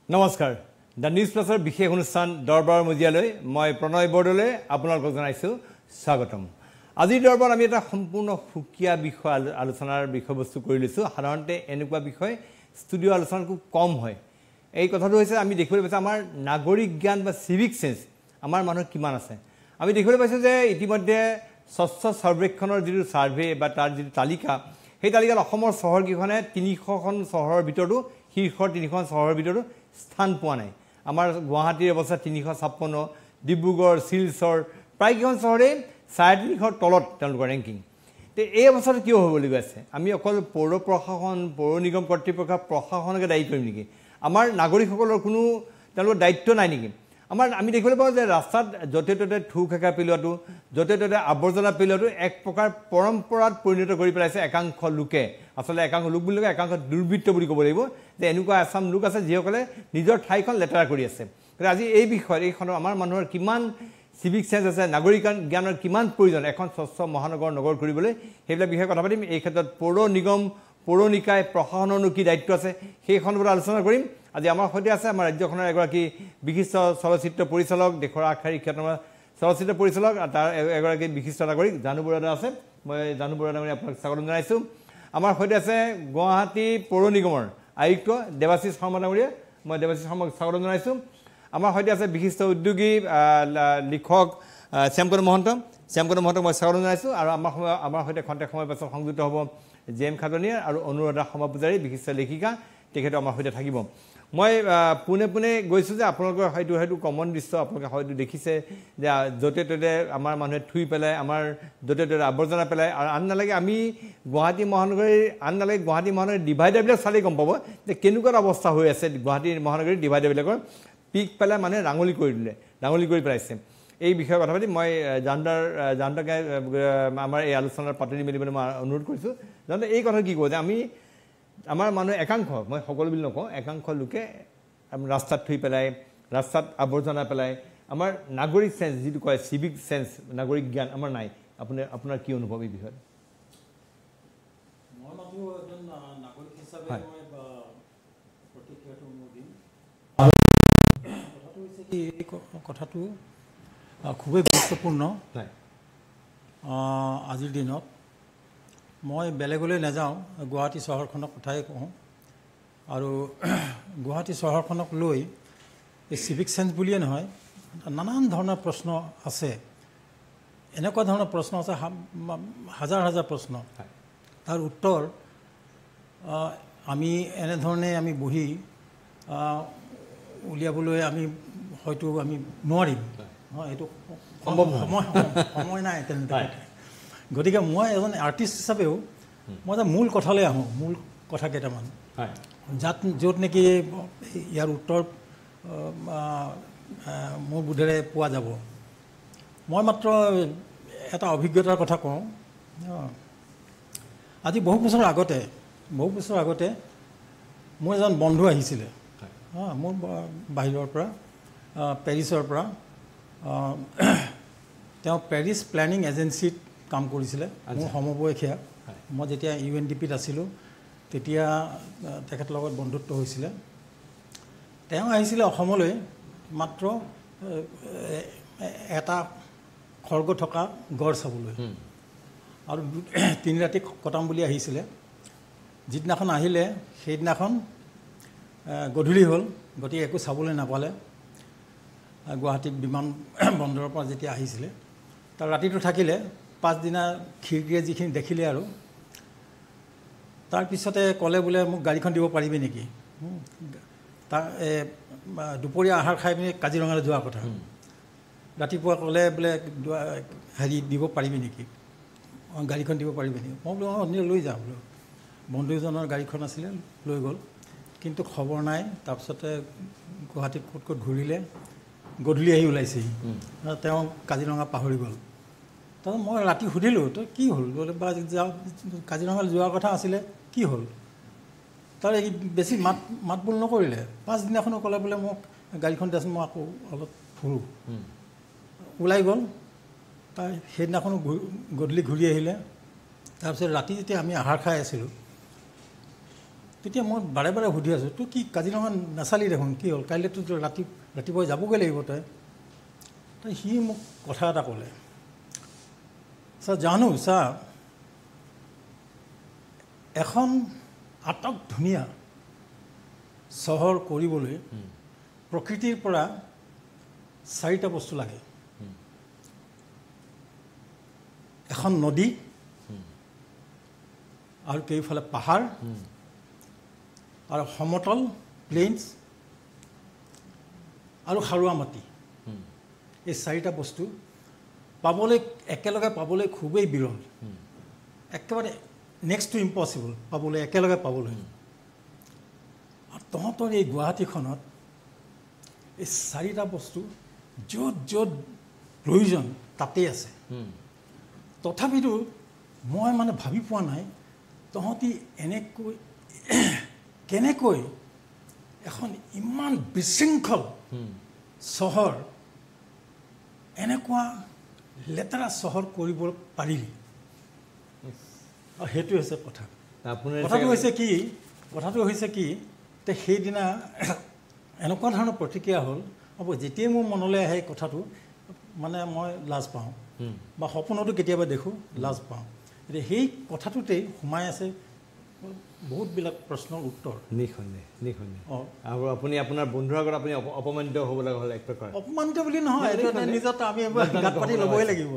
নমস্কাৰ the news প্লাছৰ বিশেষ অনুষ্ঠান দৰবাৰ মজিয়ালৈ মই প্ৰণয় বৰদলৈ আপোনালোকক জনাইছোঁ স্বাগতম আজিৰ দৰবাৰত আমি এটা সম্পূৰ্ণ সুকীয়া বিষয় আলোচনাৰ বিষয়বস্তু কৰি লৈছোঁ সাধাৰণতে এনেকুৱা বিষয় ষ্টুডিঅ' আলোচনা খুব কম হয় এই কথাটো হৈছে আমি দেখিবলৈ পাইছোঁ আমাৰ নাগৰিক জ্ঞান বা সিভিক সেন্স আমাৰ মানুহৰ কিমান আছে আমি দেখিবলৈ পাইছোঁ যে ইতিমধ্যে স্বচ্ছ সৰ্বেক্ষণৰ যিটো সাৰ্ভে বা তাৰ যিটো তালিকা সেই তালিকাত অসমৰ চহৰকেইখনে ৩০০খন চহৰৰ ভিতৰতো শীৰ্ষ ৩০০খন চহৰৰ ভিতৰতো স্থান পোৱা নাই আমাৰ গুৱাহাটীৰ অৱস্থা ৩৫৬ ডিব্ৰুগড় শিলচৰ প্ৰায়কেইখন চহৰে ৩৫০ৰ তলত তেওঁলোকৰ ৰেংকিং তে এই অৱস্থাটো কিয় হ'বলৈ গৈ আছে আমি অকল পৌৰ প্ৰশাসন পৌৰ নিগম কৰ্তৃপক্ষ প্ৰশাসনকে দায়ী কৰিম নেকি আমাৰ নাগৰিকসকলৰ কোনো তেওঁলোকৰ দায়িত্ব নাই নেকি আমি দেখিবলৈ পাওঁ যে ৰাস্তাত য'তে ত'তে থু খেকা পেলোৱাটো য'তে ত'তে আৱৰ্জনা পেলোৱাটো এক প্ৰকাৰ পৰম্পৰাত পৰিণত কৰি পেলাইছে একাংশ লোকে আচলতে একাংশ লোক বুলি কয় একাংশ দুৰ্বৃত্ত বুলি ক'ব লাগিব যে এনেকুৱা আছাম লোক আছে যিসকলে নিজৰ ঠাইখন লেতেৰা কৰি আছে আজি এই বিষয়ত এইখন আমাৰ মানুহৰ কিমান সিভিক সেন্স আছে নাগৰিক জ্ঞানৰ কিমান প্ৰয়োজন এখন স্বচ্ছ মহানগৰ নগৰ কৰিবলৈ সেইবিলাক বিষয়ে কথা পাতিম এই ক্ষেত্ৰত পৌৰ নিগম পৌৰ নিকায় প্ৰশাসনৰ কি দায়িত্ব আছে সেই সন্দৰ্ভত আলোচনা কৰিম আজি আমাৰ সৈতে আছে আমাৰ ৰাজ্যখনৰ এগৰাকী বিশিষ্ট চলচ্চিত্ৰ পৰিচালক দেশৰ আগশাৰীৰ খ্যাতনামা চলচ্চিত্ৰ পৰিচালক তাৰ এগৰাকী বিশিষ্ট নাগৰিক জানু বৰুৱা আছে মই জানু বৰুৱা নামেৰে আপোনাক স্বাগতম জনাইছোঁ আমাৰ সৈতে আছে গুৱাহাটী পৌৰ নিগমৰ আয়ুক্ত দেৱাশিষ শৰ্মা ডাঙৰীয়া মই দেৱাশিষ শৰ্মাক স্বাগতম জনাইছোঁ আমাৰ সৈতে আছে বিশিষ্ট উদ্যোগী লিখক শ্যামকণ মহন্তক মই স্বাগতম জনাইছোঁ আৰু আমাৰ সৈতে খন্তেক সময় পাছত সংযুক্ত হ'ব জেম খাটনিয়া আৰু অনুৰাধা সমা পূজাৰী বিশিষ্ট লেখিকা তেখেতে আমাৰ সৈতে থাকিব মই পুনে পুনে গৈছোঁ যে আপোনালোকৰ হয়তো কমন দৃশ্য আপোনালোকে হয়তো দেখিছে যে য'তে ত'তে আমাৰ মানুহে থুই পেলাই আমাৰ য'তে ত'তে আৱৰ্জনা পেলাই আৰু আন নালাগে আমি গুৱাহাটী মহানগৰীৰ ডিভাইডাৰবিলাক চালেই গম পাব যে কেনেকুৱা অৱস্থা হৈ আছে গুৱাহাটী মহানগৰীৰ ডিভাইডাৰবিলাকৰ পিক পেলাই মানুহে ডাঙলি কৰি পেলাইছে এই বিষয়ে কথা পাতি মই জানদাকে আমাৰ এই আলোচনাৰ পাতনি মেলিবলৈ মই অনুৰোধ কৰিছোঁ জানদা এই কথা কি কওঁ যে আমাৰ মানুহ একাংশ মই সকলো বুলি নকওঁ একাংশ লোকে ৰাস্তাত থুই পেলাই ৰাস্তাত আৱৰ্জনা পেলাই আমাৰ নাগৰিক সেন্স যিটো কয় সিভিক সেন্স নাগৰিক জ্ঞান আমাৰ নাই আপোনাৰ কি অনুভৱ এই বিষয়ত মই ভাবোঁ এজন নাগৰিক হিচাপে মই প্ৰতিক্ৰিয়াটো মোৰ দিম কথাটো হৈছে কি এই কথাটো খুবেই গুৰুত্বপূৰ্ণ আজিৰ দিনত মই বেলেগলৈ নাযাওঁ গুৱাহাটী চহৰখনৰ কথাই কওঁ আৰু গুৱাহাটী চহৰখনক লৈ এই চিভিক সেন্স বুলিয়ে নহয় নানান ধৰণৰ প্ৰশ্ন আছে এনেকুৱা ধৰণৰ প্ৰশ্ন আছে হাজাৰ হাজাৰ প্ৰশ্ন তাৰ উত্তৰ আমি এনেধৰণে আমি বহি উলিয়াবলৈ হয়তো আমি নোৱাৰিম এইটো সময় নাই তেনেকৈ গতিকে মই এজন আৰ্টিষ্ট হিচাপেও মই এটা মূল কথালৈ আহোঁ মূল কথা কেইটামান য'ত নেকি ইয়াৰ উত্তৰ মোৰ বোধেৰে পোৱা যাব মই মাত্ৰ এটা অভিজ্ঞতাৰ কথা কওঁ আজি বহু বছৰ আগতে মোৰ এজন বন্ধু আহিছিলে মোৰ বাহিৰৰ পৰা পেৰিছৰ পৰা তেওঁ পেৰিছ প্লেনিং এজেঞ্চিত কাম কৰিছিলে মোৰ সমবয়সীয়া মই যেতিয়া UNDPত আছিলোঁ তেতিয়া তেখেতৰ লগত বন্ধুত্ব হৈছিলে তেওঁ আহিছিলে অসমলৈ মাত্ৰ এটা খৰ্গ থকা গড় চাবলৈ আৰু 3 ৰাতি কটাম বুলি আহিছিলে যিদিনাখন আহিলে সেইদিনাখন গধূলি হ'ল গতিকে একো চাবলৈ নাপালে গুৱাহাটী বিমান বন্দৰৰ পৰা যেতিয়া আহিছিলে তাৰ ৰাতিটো থাকিলে পাছদিনা খিৰিকীৰে যিখিনি দেখিলে আৰু তাৰপিছতে ক'লে বোলে মোক গাড়ীখন দিব পাৰিবি নেকি তাৰ দুপৰীয়া আহাৰ খাই পিনি কাজিৰঙালৈ যোৱাৰ কথা ৰাতিপুৱা ক'লে বোলে দিব পাৰিবি নেকি গাড়ীখন দিব পাৰিবি নেকি মই বোলো লৈ যাম বোলো বন্ধুজনৰ গাড়ীখন আছিলে লৈ গ'ল কিন্তু খবৰ নাই তাৰপিছতে গুৱাহাটীত ক'ত ঘূৰিলে গধূলি আহি ওলাইছেহি তেওঁ কাজিৰঙা পাহৰি গ'ল তাৰপিছত মই ৰাতি সুধিলোঁ তই কি হ'ল বোলে বা কাজিৰঙালৈ যোৱাৰ কথা আছিলে কি হ'ল তাৰ বেছি মাত বোল নকৰিলে পাছদিনাখনো ক'লে বোলে মোক গাড়ীখন দিয়াচোন মই আকৌ অলপ ফুৰোঁ ওলাই গ'ল তাৰ সেইদিনাখনো গধূলি ঘূৰি আহিলে তাৰপিছত ৰাতি যেতিয়া আমি আহাৰ খাই আছিলোঁ তেতিয়া মই বাৰে বাৰে সুধি আছোঁ তোৰ কি কাজিৰঙা নাচালি দেখোন কি হ'ল কাইলৈতো ৰাতিপুৱাই যাবগৈ লাগিব তই সি মোক কথা এটা ক'লে ছাৰ জানো ছাৰ এখন আটক ধুনীয়া চহৰ কৰিবলৈ প্ৰকৃতিৰ পৰা 4টা বস্তু লাগে এখন নদী আৰু কেইফালে পাহাৰ আৰু সমতল প্লেইনছ আৰু সাৰুৱা মাটি এই 4টা বস্তু একেলগে পাবলৈ খুবেই বিৰল একেবাৰে নেক্সট টু ইম্পচিবল একেলগে পাবলৈ আৰু তহঁতৰ এই গুৱাহাটীখনত এই 4টা বস্তু য'ত য'ত প্ৰয়োজন তাতেই আছে তথাপিতো মই মানে ভাবি পোৱা নাই তহঁতি কেনেকৈ এখন ইমান বিশৃংখল চহৰ এনেকুৱা লেতেৰা চহৰ কৰিব পাৰিলি আৰু সেইটো হৈছে কথা কথাটো হৈছে কি তে সেইদিনা এনেকুৱা ধৰণৰ প্ৰতিক্ৰিয়া হ'ল হ'ব যেতিয়াই মোৰ মনলৈ আহে কথাটো মানে মই লাজ পাওঁ বা সপোনতো কেতিয়াবা দেখোঁ লাজ পাওঁ এতিয়া সেই কথাটোতেই সোমাই আছে বহুতবিলাক প্ৰশ্নৰ উত্তৰ নিঃসন্দেহ আৰু আপুনি আপোনাৰ বন্ধুৰ আগত আপুনি অপমানিত হ'ব লগা হ'ল এক প্ৰকাৰ অপমানিত বুলি নহয় নিজত আমি গাত পাতি ল'বই লাগিব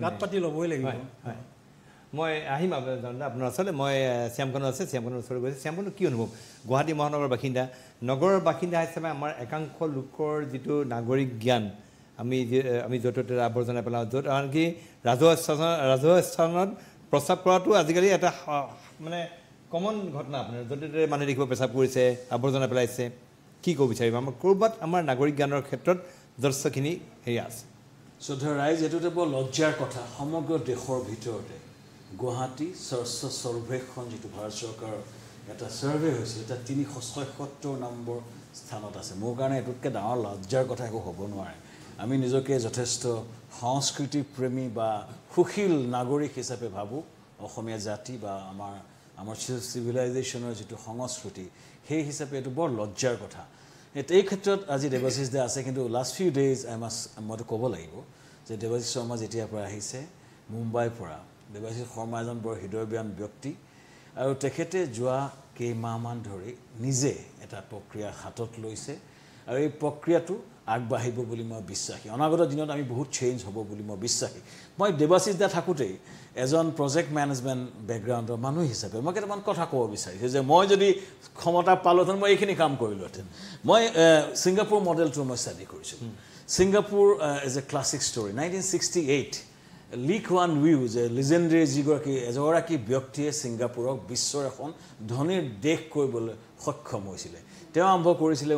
মই আহিম আপোনাৰ ওচৰলৈ মই শ্যামকানু শ্যামকানুৰ ওচৰলৈ গৈছোঁ শ্যামকানু কি অনুভৱ গুৱাহাটী মহানগৰৰ বাসিন্দা নগৰৰ বাসিন্দা হিচাপে আমাৰ একাংশ লোকৰ যিটো নাগৰিক জ্ঞান আমি য'ত ত'তে আৱৰ্জনা পেলাওঁ য'ত আনকি ৰাজহুৱা স্থানত প্ৰস্ৰাৱ কৰাটো আজিকালি এটা মানে কমন ঘটনা আপোনাৰ য'তে ত'তে মানুহে দেখিব পেচাব কৰিছে আৱৰ্জনা পেলাইছে কি ক'ব বিচাৰিব আমাৰ ক'ৰবাত আমাৰ নাগৰিক জ্ঞানৰ ক্ষেত্ৰত যথেষ্টখিনি হেৰি আছে শ্ৰদ্ধা ৰাইজ এইটোতে বৰ লজ্জাৰ কথা সমগ্ৰ দেশৰ ভিতৰতে গুৱাহাটী স্বচ্ছ সৰ্বেক্ষণ যিটো ভাৰত চৰকাৰৰ এটা ছাৰ্ভে হৈছে এটা 376 নম্বৰ স্থানত আছে মোৰ কাৰণে এইটোতকৈ ডাঙৰ লজ্জাৰ কথা একো হ'ব নোৱাৰে আমি নিজকে যথেষ্ট সংস্কৃতি প্ৰেমী বা সুশীল নাগৰিক হিচাপে ভাবোঁ অসমীয়া জাতি বা আমাৰ চিভিলাইজেশ্যনৰ যিটো সংস্কৃতি সেই হিচাপে এইটো বৰ লজ্জাৰ কথা এই ক্ষেত্ৰত আজি দেৱাশিষ দা আছে কিন্তু লাষ্ট ফিউ ডেইজ মইতো ক'ব লাগিব যে দেৱাশিষ শৰ্মা যেতিয়াৰ পৰা আহিছে মুম্বাইৰ পৰা দেৱাশিষ শৰ্মা এজন বৰ হৃদয়বান ব্যক্তি আৰু তেখেতে যোৱা কেইমাহমান ধৰি নিজে এটা প্ৰক্ৰিয়া হাতত লৈছে আৰু এই প্ৰক্ৰিয়াটো আগবাঢ়িব বুলি মই বিশ্বাসী অনাগত দিনত আমি বহুত চেঞ্জ হ'ব বুলি মই বিশ্বাসী মই দেৱাশিষ দা থাকোঁতেই এজন প্ৰজেক্ট মেনেজমেণ্ট বেকগ্ৰাউণ্ডৰ মানুহ হিচাপে মই কেইটামান কথা ক'ব বিচাৰিছোঁ যে মই যদি ক্ষমতা পালোহেঁতেন মই এইখিনি কাম কৰিলোহেঁতেন মই ছিংগাপুৰ মডেলটো মই ষ্টাডি কৰিছিলোঁ Singapore is a classic story 1968 Lee Kuan U যে লিজেণ্ডেৰী এগৰাকী ব্যক্তিয়ে ছিংগাপুৰক বিশ্বৰ এখন ধনীৰ দেশ কৰিবলৈ সক্ষম হৈছিলে তেওঁ আৰম্ভ কৰিছিলে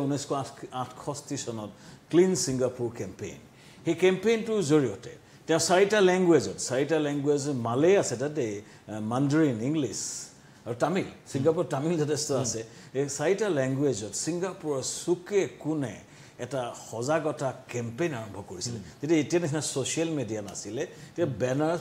1968 চনত ক্লিন ছিংগাপুৰ কেম্পেইন সেই কেম্পেইনটোৰ জৰিয়তে তেওঁ 4টা লেংগুৱেজ মালে আছে তাতে মাণ্ডাৰিন ইংলিছ আৰু তামিল ছিংগাপুৰ তামিল যথেষ্ট আছে এই 4টা লেংগুৱেজত ছিংগাপুৰৰ চুকে কোণে এটা সজাগতা কেম্পেইন আৰম্ভ কৰিছিলে তেতিয়া এতিয়া নিচিনা ছ'চিয়েল মিডিয়া নাছিলে তেতিয়া বেনাৰ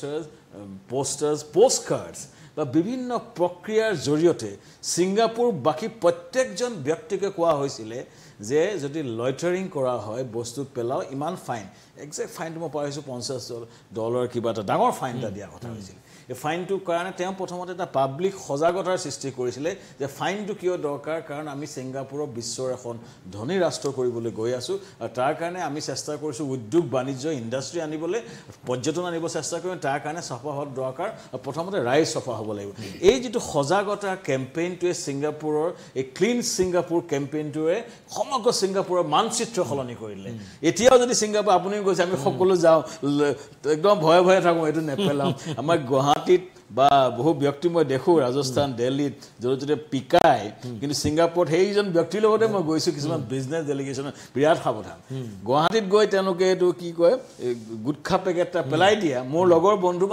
পোষ্ট কাৰ্ডছ বা বিভিন্ন প্ৰক্ৰিয়াৰ জৰিয়তে ছিংগাপুৰ বাকী প্ৰত্যেকজন ব্যক্তিকে কোৱা হৈছিলে যে যদি লইটাৰিং কৰা হয় বস্তু পেলাও ইমান ফাইন একজেক্ট ফাইনটো মই পাইছোঁ $50 কিবা এটা ডাঙৰ ফাইন এটা দিয়া কথা হৈছিল এই ফাইনটোৰ কাৰণে তেওঁ প্ৰথমতে এটা পাব্লিক সজাগতাৰ সৃষ্টি কৰিছিলে যে ফাইনটো কিয় দৰকাৰ কাৰণ আমি ছিংগাপুৰক বিশ্বৰ এখন ধনী ৰাষ্ট্ৰ কৰিবলৈ গৈ আছোঁ আৰু তাৰ কাৰণে আমি চেষ্টা কৰিছোঁ উদ্যোগ বাণিজ্য ইণ্ডাষ্ট্ৰী আনিবলৈ পৰ্যটন আনিব চেষ্টা কৰিম তাৰ কাৰণে চাফা হোৱাৰ দৰকাৰ প্ৰথমতে ৰাইজ চাফা হ'ব লাগিব এই যিটো সজাগতা কেম্পেইনটোৱে ছিংগাপুৰৰ এই ক্লিন ছিংগাপুৰ কেম্পেইনটোৱে সমগ্ৰ ছিংগাপুৰৰ মানচিত্ৰ সলনি কৰিলে এতিয়াও যদি ছিংগাপুৰ আপুনি কৈছে আমি সকলো যাওঁ একদম ভয়ে ভয়ে থাকোঁ এইটো নেপেলাওঁ আমাৰ গুৱাহাটীত বা বহু ব্যক্তি মই দেখোঁ ৰাজস্থান দিল্লীত য'তে ত'তে পিকায় কিন্তু ছিংগাপুৰত সেইজন ব্যক্তিৰ লগতে মই গৈছোঁ কিছুমান বিজনেছ ডেলিগেশ্যনৰ বিৰাট সাৱধান গুৱাহাটীত গৈ তেওঁলোকে এইটো কি কয় গুটখা পেকেট এটা পেলাই দিয়া মোৰ লগৰ বন্ধু বান্ধৱ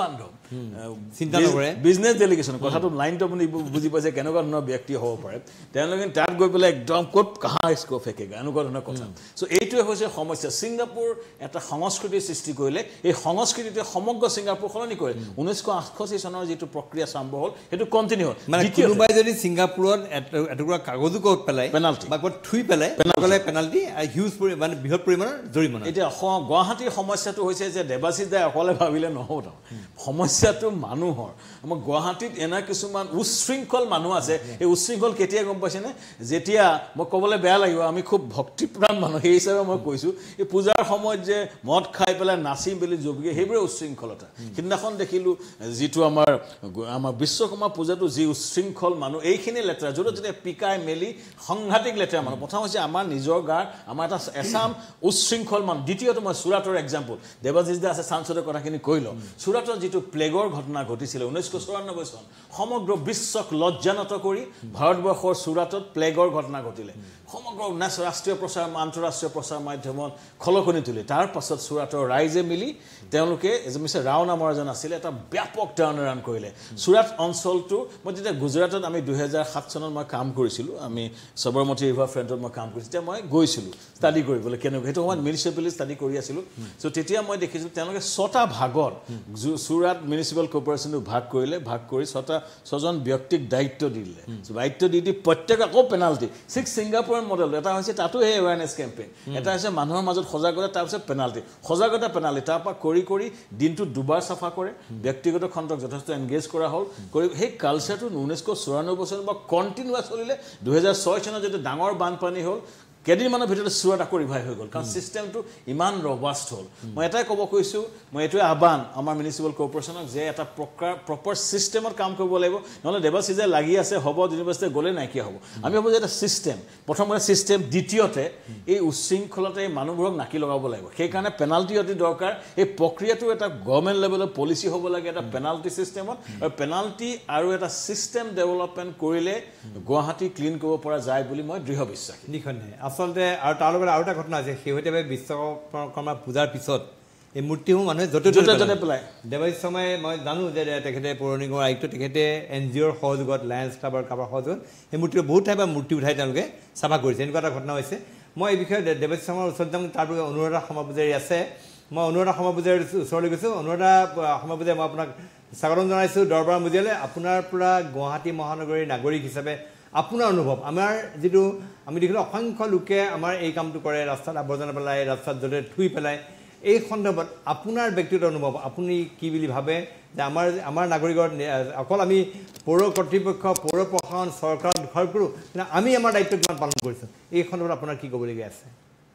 চিন্তা নকৰে বিজনেছ ডেলিগেশ্যন কথাটো লাইনটো আপুনি বুজি পাইছে কেনেকুৱা ধৰণৰ ব্যক্তি হ'ব পাৰে তেওঁলোকে তাত গৈ পেলাই একদম ক'ত কাহা ইস্কো ফেকেগা এনেকুৱা ধৰণৰ কথা চ' এইটোৱে হৈছে সমস্যা ছিংগাপুৰ এটা সংস্কৃতিৰ সৃষ্টি কৰিলে এই সংস্কৃতিটোৱে সমগ্ৰ ছিংগাপুৰ সলনি কৰে 1968 চনৰ যিটো প্ৰক্ৰিয়া আৰম্ভ হ'ল সেইটো কণ্টিনিউ হ'ল মানে কোনোবাই যদি ছিংগাপুৰত এটুকুৰা কাগজো ক'ত পেলাই পেনাল্টি বা ক'ত থুই পেলাই পেনাল্টি হিউজ মানে বৃহৎ পৰিমাণৰ জৰিমনা এতিয়া গুৱাহাটীৰ সমস্যাটো হৈছে যে দেৱাশীষ দাই অকলে ভাবিলে নহ'ব সমস্যাটো মানুহৰ আমাৰ গুৱাহাটীত এনে কিছুমান উশৃংখল মানুহ আছে এই উশৃংখল কেতিয়া গম পাইছেনে যেতিয়া মই ক'বলৈ বেয়া লাগিব আমি খুব ভক্তিপ্ৰাণ মানুহ সেই হিচাপে মই কৈছোঁ এই পূজাৰ সময়ত যে মদ খাই পেলাই নাচি মেলি জবিকে সেইবোৰে উশৃংখলতা সিদিনাখন দেখিলোঁ যিটো আমাৰ বিশ্বকৰ্মা পূজাটো যি উশৃংখল মানুহ এইখিনি লেতেৰা য'ত যেতিয়া পিকাই মেলি সাংঘাতিক লেতেৰা মানুহ প্ৰথম হৈছে আমাৰ নিজৰ গাৰ আমাৰ এটা এছাম উশৃংখল মানুহ দ্বিতীয়টো মই চুৰাটৰ এক্সাম্পল দেৱাশীষ দা আছে চাঞ্চদৰ কথাখিনি কৈ লওঁ চুৰাটৰ যিটো প্লেগৰ ঘটনা ঘটিছিলে 1994 চন সমগ্ৰ বিশ্বক লজ্জানত কৰি ভাৰতবৰ্ষৰ চুৰাটত প্লেগৰ ঘটনা ঘটিলে সমগ্ৰ ৰাষ্ট্ৰীয় প্ৰচাৰ আন্তঃৰাষ্ট্ৰীয় প্ৰচাৰ মাধ্যমত খলকনি তুলি তাৰ পাছত চুৰাটৰ ৰাইজে মিলি তেওঁলোকে মিষ্টাৰ ৰাও নামৰ এজন আছিলে এটা ব্যাপক টাৰ্ণৰাউণ্ড কৰিলে চুৰাট অঞ্চলটো মই তেতিয়া গুজৰাটত আমি 2007 চনত মই কাম কৰিছিলোঁ আমি সবৰমতী ৰিভাৰ ফ্ৰণ্টত মই কাম কৰিছিলোঁ তেতিয়া মই গৈছিলোঁ ষ্টাডি কৰিবলৈ কেনেকৈ সেইটো সময়ত মিউনিচিপেলিটি ষ্টাডি কৰি আছিলোঁ চ' তেতিয়া মই দেখিছিলোঁ তেওঁলোকে 6টা ভাগত চুৰাট মিউনিচিপেল কৰ্পৰেশ্যনটো ভাগ কৰিলে ভাগ কৰি 6জন ব্যক্তিক দায়িত্ব দিলে দায়িত্ব দি প্ৰত্যেক আকৌ পেনাল্টি ঠিক ছিংগাপুৰৰ মডেল এটা হৈছে তাতো সেই এৱাৰনেছ কেম্পেইন এটা হৈছে মানুহৰ মাজত সজাগতা তাৰপিছত পেনাল্টি সজাগতা পেনাল্টি তাৰপৰা কৰি দিনটো দুবাৰ চাফা কৰে ব্যক্তিগত খণ্ডক যথেষ্ট এংগেজ কৰা হ'ল কৰি সেই কালচাৰটো 1994 চনত বা কণ্টিনিউৱাছ চলিলে 2006 চনত যেতিয়া ডাঙৰ বানপানী হ'ল কেইদিনমানৰ ভিতৰতে চুৰাট আকৌ ৰিভাইভ হৈ গ'ল কাৰণ ছিষ্টেমটো ইমান ৰবাষ্ট হ'ল মই এটাই ক'ব কৈছোঁ মই এইটোৱে আহ্বান আমাৰ মিউনিচিপেল কৰ্পৰেশ্যনক যে এটা প্ৰপাৰ ছিষ্টেমত কাম কৰিব লাগিব নহ'লে দেৱাশীষে লাগি আছে হ'ব ইউনিভাৰ্চিটি গ'লে নাইকিয়া হ'ব আমি ভাবোঁ যে এটা ছিষ্টেম প্ৰথমতে ছিষ্টেম দ্বিতীয়তে এই উশৃংখলতে এই মানুহবোৰক নাকি লগাব লাগিব সেইকাৰণে পেনাল্টি অতি দৰকাৰ এই প্ৰক্ৰিয়াটো এটা গভৰ্ণমেণ্ট লেভেলৰ পলিচি হ'ব লাগে এটা পেনাল্টি ছিষ্টেমত আৰু পেনাল্টি আৰু এটা ছিষ্টেম ডেভেলপমেণ্ট কৰিলে গুৱাহাটী ক্লিন কৰিব পৰা যায় বুলি মই দৃঢ় বিশ্বাসী নিখনে আচলতে আৰু তাৰ লগত আৰু এটা ঘটনা আছে শেহতীয়াভাৱে বিশ্বকৰ্মা পূজাৰ পিছত এই মূৰ্তিসমূহ মানুহে য'তে ত'তে পেলায় দেৱাশীষ শৰ্মাই মই জানো যে তেখেতে পৌৰ নিগমৰ আয়ুক্ত তেখেতে NGOৰ সহযোগত লায়ন্স ক্লাবৰ কাৰোবাৰ সহযোগত সেই মূৰ্তি বহুত ঠাইৰ পৰা মূৰ্তি উঠাই তেওঁলোকে চাফা কৰিছে এনেকুৱা এটা ঘটনা হৈছে মই এই বিষয়ে দেৱাশীষ শৰ্মাৰ ওচৰত যাম তাৰ বাবে অনুৰাধা সমাপূজাৰী আছে মই অনুৰাধা সমাপূজাৰীৰ ওচৰলৈ গৈছোঁ অনুৰাধা সমাপূজাৰী মই আপোনাক স্বাগতম জনাইছোঁ দৰবাৰ মজিয়ালৈ আপোনাৰ পৰা গুৱাহাটী মহানগৰীৰ নাগৰিক হিচাপে আপোনাৰ অনুভৱ আমাৰ যিটো আমি দেখিলোঁ অসংখ্য লোকে আমাৰ এই কামটো কৰে ৰাস্তাত আৱৰ্জনা পেলাই ৰাস্তাত য'তে থুই পেলাই এই সন্দৰ্ভত আপোনাৰ ব্যক্তিগত অনুভৱ আপুনি কি বুলি ভাবে যে আমাৰ নাগৰিকৰ অকল আমি পৌৰ কৰ্তৃপক্ষ পৌৰ প্ৰশাসন চৰকাৰক দোষাৰোপ কৰোঁ কিন্তু আমি আমাৰ দায়িত্ব কিমান পালন কৰিছোঁ এই সন্দৰ্ভত আপোনাৰ কি ক'বলগীয়া আছে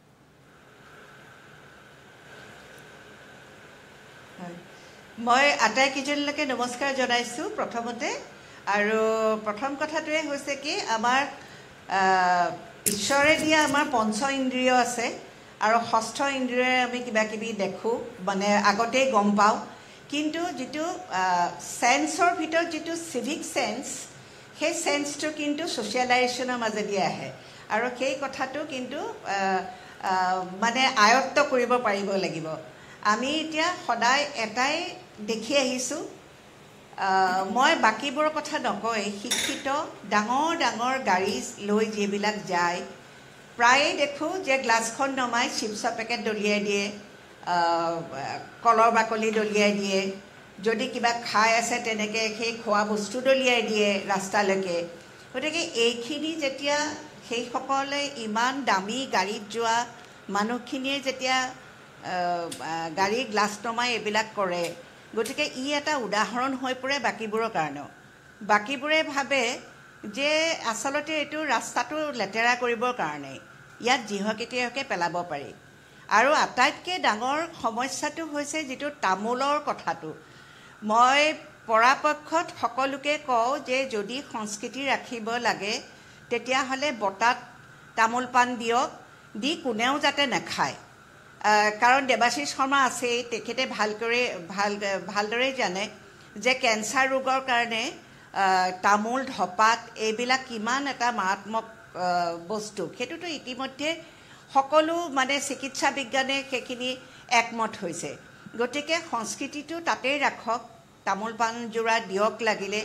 মই আটাইকেইজনলৈকে নমস্কাৰ জনাইছোঁ প্ৰথমতে আৰু প্ৰথম কথাটোৱে হৈছে কি আমাৰ ঈশ্বৰে দিয়া আমাৰ পঞ্চ ইন্দ্ৰিয় আছে আৰু ষষ্ঠ ইন্দ্ৰিয়ৰে আমি কিবা কিবি দেখোঁ মানে আগতেই গম পাওঁ কিন্তু যিটো চেন্সৰ ভিতৰত যিটো চিভিক চেন্স সেই চেন্সটো কিন্তু ছ'চিয়েলাইজেশ্যনৰ মাজেদি আহে আৰু সেই কথাটো কিন্তু মানে আয়ত্ত কৰিব পাৰিব লাগিব আমি এতিয়া সদায় এটাই দেখি আহিছোঁ মই বাকীবোৰৰ কথা নকয় শিক্ষিত ডাঙৰ ডাঙৰ গাড়ী লৈ যিবিলাক যায় প্ৰায়ে দেখোঁ যে গ্লাছখন নমাই চিপছৰ পেকেট দলিয়াই দিয়ে কলৰ বাকলি দলিয়াই দিয়ে যদি কিবা খাই আছে তেনেকৈ সেই খোৱা বস্তু দলিয়াই দিয়ে ৰাস্তালৈকে গতিকে এইখিনি যেতিয়া সেইসকলে ইমান দামী গাড়ীত যোৱা মানুহখিনিয়ে যেতিয়া গাড়ীৰ গ্লাছ নমাই এইবিলাক কৰে গতিকে ই এটা উদাহৰণ হৈ পৰে বাকীবোৰৰ কাৰণেও বাকীবোৰে ভাবে যে আচলতে এইটো ৰাস্তাটো লেতেৰা কৰিবৰ কাৰণে ইয়াত যিহকে তিহকে পেলাব পাৰি আৰু আটাইতকৈ ডাঙৰ সমস্যাটো হৈছে যিটো তামোলৰ কথাটো মই পৰাপক্ষত সকলোকে কওঁ যে যদি সংস্কৃতি ৰাখিব লাগে তেতিয়াহ'লে বটাত তামোল পাণ দিয়ক দি কোনেও যাতে নাখায় কাৰণ দেৱাশীষ শৰ্মা আছেই তেখেতে ভালদৰে জানে যে কেঞ্চাৰ ৰোগৰ কাৰণে তামোল ধপাত এইবিলাক কিমান এটা মাৰাত্মক বস্তু সেইটোতো ইতিমধ্যে সকলো মানে চিকিৎসা বিজ্ঞানে সেইখিনি একমত হৈছে গতিকে সংস্কৃতিটো তাতেই ৰাখক তামোল পাণযোৰা দিয়ক লাগিলে,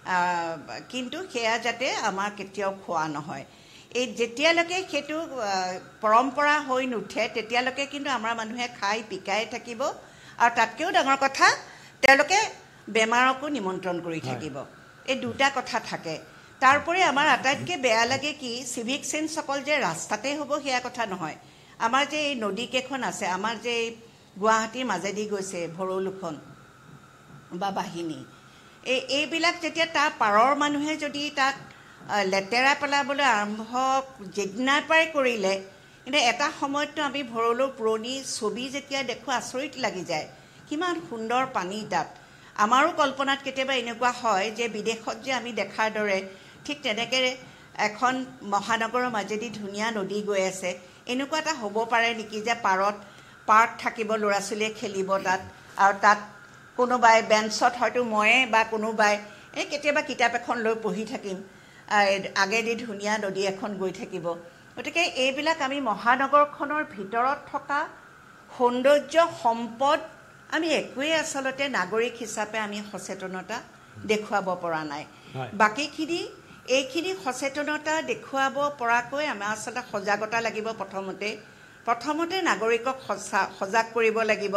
কিন্তু সেয়া যাতে আমাৰ কেতিয়াও খোৱা নহয়। এই যেতিয়ালৈকে সেইটো পৰম্পৰা হৈ নুঠে তেতিয়ালৈকে কিন্তু আমাৰ মানুহে খাই পিকাই থাকিব, আৰু তাতকৈও ডাঙৰ কথা তেওঁলোকে বেমাৰকো নিমন্ত্ৰণ কৰি থাকিব। এই দুটা কথা থাকে। তাৰোপৰি আমাৰ আটাইতকৈ বেয়া লাগে কি, চিভিক চেঞ্চ অকল যে ৰাস্তাতেই হ'ব সেয়া কথা নহয়। আমাৰ যে এই নদীকেইখন আছে, আমাৰ যে গুৱাহাটীৰ মাজেদি গৈছে ভৰলুখন বা বাহিনী, এইবিলাক যেতিয়া তাৰ পাৰৰ মানুহে যদি তাক লেতেৰা পেলাবলৈ আৰম্ভ যেদিনাৰ পৰাই কৰিলে, কিন্তু এটা সময়ততো আমি ভৰলুৰ পুৰণি ছবি যেতিয়া দেখোঁ আচৰিত লাগি যায়, কিমান সুন্দৰ পানী তাত। আমাৰো কল্পনাত কেতিয়াবা এনেকুৱা হয় যে বিদেশত যে আমি দেখাৰ দৰে ঠিক তেনেকৈ এখন মহানগৰৰ মাজেদি ধুনীয়া নদী গৈ আছে, এনেকুৱা এটা হ'ব পাৰে নেকি যে পাৰত পাৰ্ক থাকিব, ল'ৰা ছোৱালীয়ে খেলিব তাত, আৰু তাত কোনোবাই বেঞ্চত হয়তো ময়ে বা কোনোবাই কেতিয়াবা কিতাপ এখন লৈ পঢ়ি থাকিম, আগেদি ধুনীয়া নদী এখন গৈ থাকিব। গতিকে এইবিলাক আমি মহানগৰখনৰ ভিতৰত থকা সৌন্দৰ্য সম্পদ আমি একোৱেই আচলতে নাগৰিক হিচাপে আমি সচেতনতা দেখুৱাব পৰা নাই। বাকীখিনি এইখিনি সচেতনতা দেখুৱাব পৰাকৈ আমাৰ আচলতে সজাগতা লাগিব। প্ৰথমতে নাগৰিকক সজাগ কৰিব লাগিব।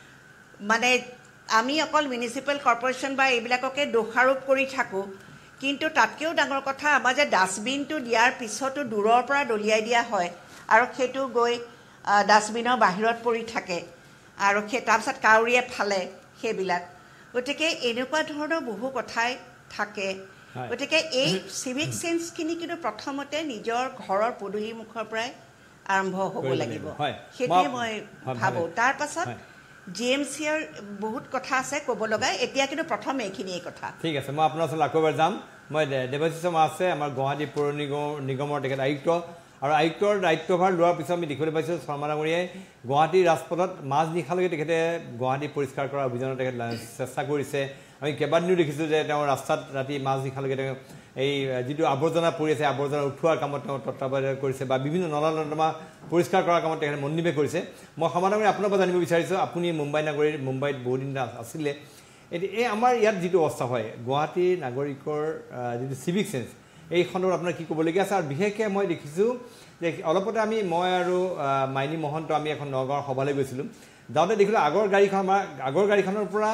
মানে আমি অকল মিউনিচিপেল কৰ্পৰেশ্যন বা এইবিলাককে দোষাৰোপ কৰি থাকোঁ, কিন্তু তাতকৈও ডাঙৰ কথা আমাৰ যে ডাষ্টবিনটো দিয়াৰ পিছতো দূৰৰ পৰা দলিয়াই দিয়া হয় আৰু সেইটো গৈ ডাষ্টবিনৰ বাহিৰত পৰি থাকে, আৰু তাৰপিছত কাউৰীয়ে ফালে সেইবিলাক। গতিকে এনেকুৱা ধৰণৰ বহু কথাই থাকে। গতিকে এই চিভিক চেঞ্চখিনি কিন্তু প্ৰথমতে নিজৰ ঘৰৰ পদূলিমুখৰ পৰাই আৰম্ভ হ'ব লাগিব, সেইটোৱে মই ভাবোঁ। তাৰ পাছত GMCৰ বহুত কথা আছে ক'ব লগা, এতিয়া কিন্তু প্ৰথম এইখিনিয়ে কথা। ঠিক আছে, মই আপোনাৰ ওচৰত আকৌ এবাৰ যাম। মই দেৱাশিষ শৰ্মা আছে, আমাৰ গুৱাহাটী পৌৰ নিগমৰ তেখেত আয়ুক্ত, আৰু আয়ুক্তৰ দায়িত্বভাৰ লোৱাৰ পিছত আমি দেখিবলৈ পাইছোঁ শৰ্মা ডাঙৰীয়াই গুৱাহাটীৰ ৰাজপথত মাজনিশালৈকে তেখেতে গুৱাহাটী পৰিষ্কাৰ কৰাৰ অভিযানত তেখেতে চেষ্টা কৰিছে। আমি কেইবাদিনো দেখিছোঁ যে তেওঁ ৰাস্তাত ৰাতি মাজনিশালৈকে তেওঁ এই যিটো আৱৰ্জনা পৰি আছে, আৱৰ্জনা উঠোৱাৰ কামত তেওঁ তত্বাৱধান কৰিছে, বা বিভিন্ন নলা নৰ্দমা পৰিষ্কাৰ কৰাৰ কামত তেখেতে মনোনিৱেশ কৰিছে। মই শৰ্মা ডাঙৰীয়া আপোনাৰ পৰা জানিব বিচাৰিছোঁ, আপুনি মুম্বাইত বহুদিন আছিলে, এই আমাৰ ইয়াত যিটো অৱস্থা হয় গুৱাহাটীৰ নাগৰিকৰ যিটো চিভিক চেঞ্চ, এই সন্দৰ্ভত আপোনাৰ কি ক'বলগীয়া আছে? আৰু বিশেষকৈ মই দেখিছোঁ যে অলপতে মই আৰু মাইনী মহন্ত আমি এখন নগাঁৱৰ সভালৈ গৈছিলোঁ। যাওঁতে দেখিলোঁ আগৰ গাড়ীখনৰ পৰা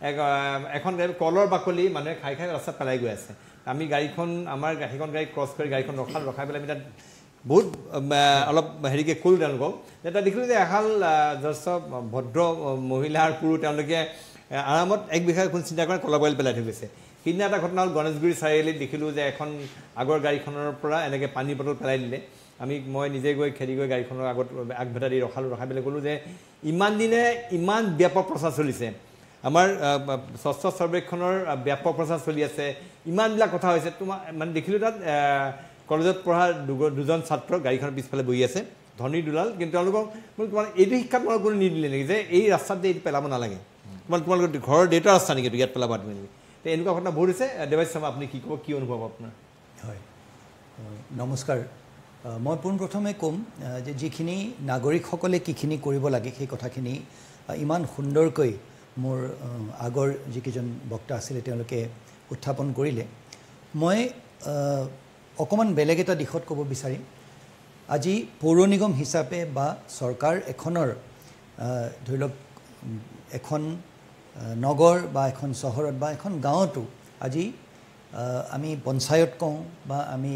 এখন কলৰ বাকলি মানুহে খাই ৰাস্তাত পেলাই গৈ আছে। আমি আমাৰ সেইখন গাড়ী ক্ৰছ কৰি গাড়ীখন ৰখাই পেলাই আমি তাত বহুত অলপ হেৰিকৈ ক'লোঁ তেওঁলোকক, তাত দেখিলোঁ যে এহাল যথেষ্ট ভদ্ৰ মহিলা আৰু পুৰুষ, তেওঁলোকে আৰামত এক বিষয়ে কোনো চিন্তা কৰে কলা বইল পেলাই থৈ গৈছে। সিদিনা এটা ঘটনা হ'ল গণেশগুৰি চাৰিআলিত দেখিলোঁ যে এখন আগৰ গাড়ীখনৰ পৰা এনেকৈ পানীৰ বটল পেলাই দিলে। মই নিজে গৈ খেদি গৈ গাড়ীখনৰ আগত আগভেটা দি ৰখাই পেলাই ক'লোঁ যে ইমান দিনে ইমান ব্যাপক প্ৰচাৰ চলিছে, আমাৰ স্বচ্ছ সৰ্বেক্ষণৰ ব্যাপক প্ৰচাৰ চলি আছে, ইমানবিলাক কথা হৈছে, মানে দেখিলোঁ তাত কলেজত পঢ়া দুজন ছাত্ৰ গাড়ীখনৰ পিছফালে বহি আছে, ধনী দুলাল, কিন্তু তেওঁলোকক এইটো শিক্ষাত মই কোনো নিদিলে নেকি যে এই ৰাস্তাত এইটো পেলাব নালাগে, তোমালোকৰ ঘৰৰ দেউতাৰ ৰাস্তা নেকি এইটো, ইয়াত পেলাব তুমি নেকি? এনেকুৱা ঘটনা বহুত হৈছে। দেৱাশিষ শৰ্মা, আপুনি কি ক'ব, কি অনুভৱ আপোনাৰ? হয়, নমস্কাৰ। মই পোনপ্ৰথমে ক'ম যে যিখিনি নাগৰিকসকলে কিখিনি কৰিব লাগে সেই কথাখিনি ইমান সুন্দৰকৈ মোৰ আগৰ যিকেইজন বক্তা আছিলে তেওঁলোকে উত্থাপন কৰিলে। মই অকণমান বেলেগ এটা দিশত ক'ব বিচাৰিম। আজি পৌৰ নিগম হিচাপে বা চৰকাৰ এখনৰ ধৰি লওক এখন নগৰ বা এখন চহৰত বা এখন গাঁৱতো আজি আমি পঞ্চায়ত কওঁ বা আমি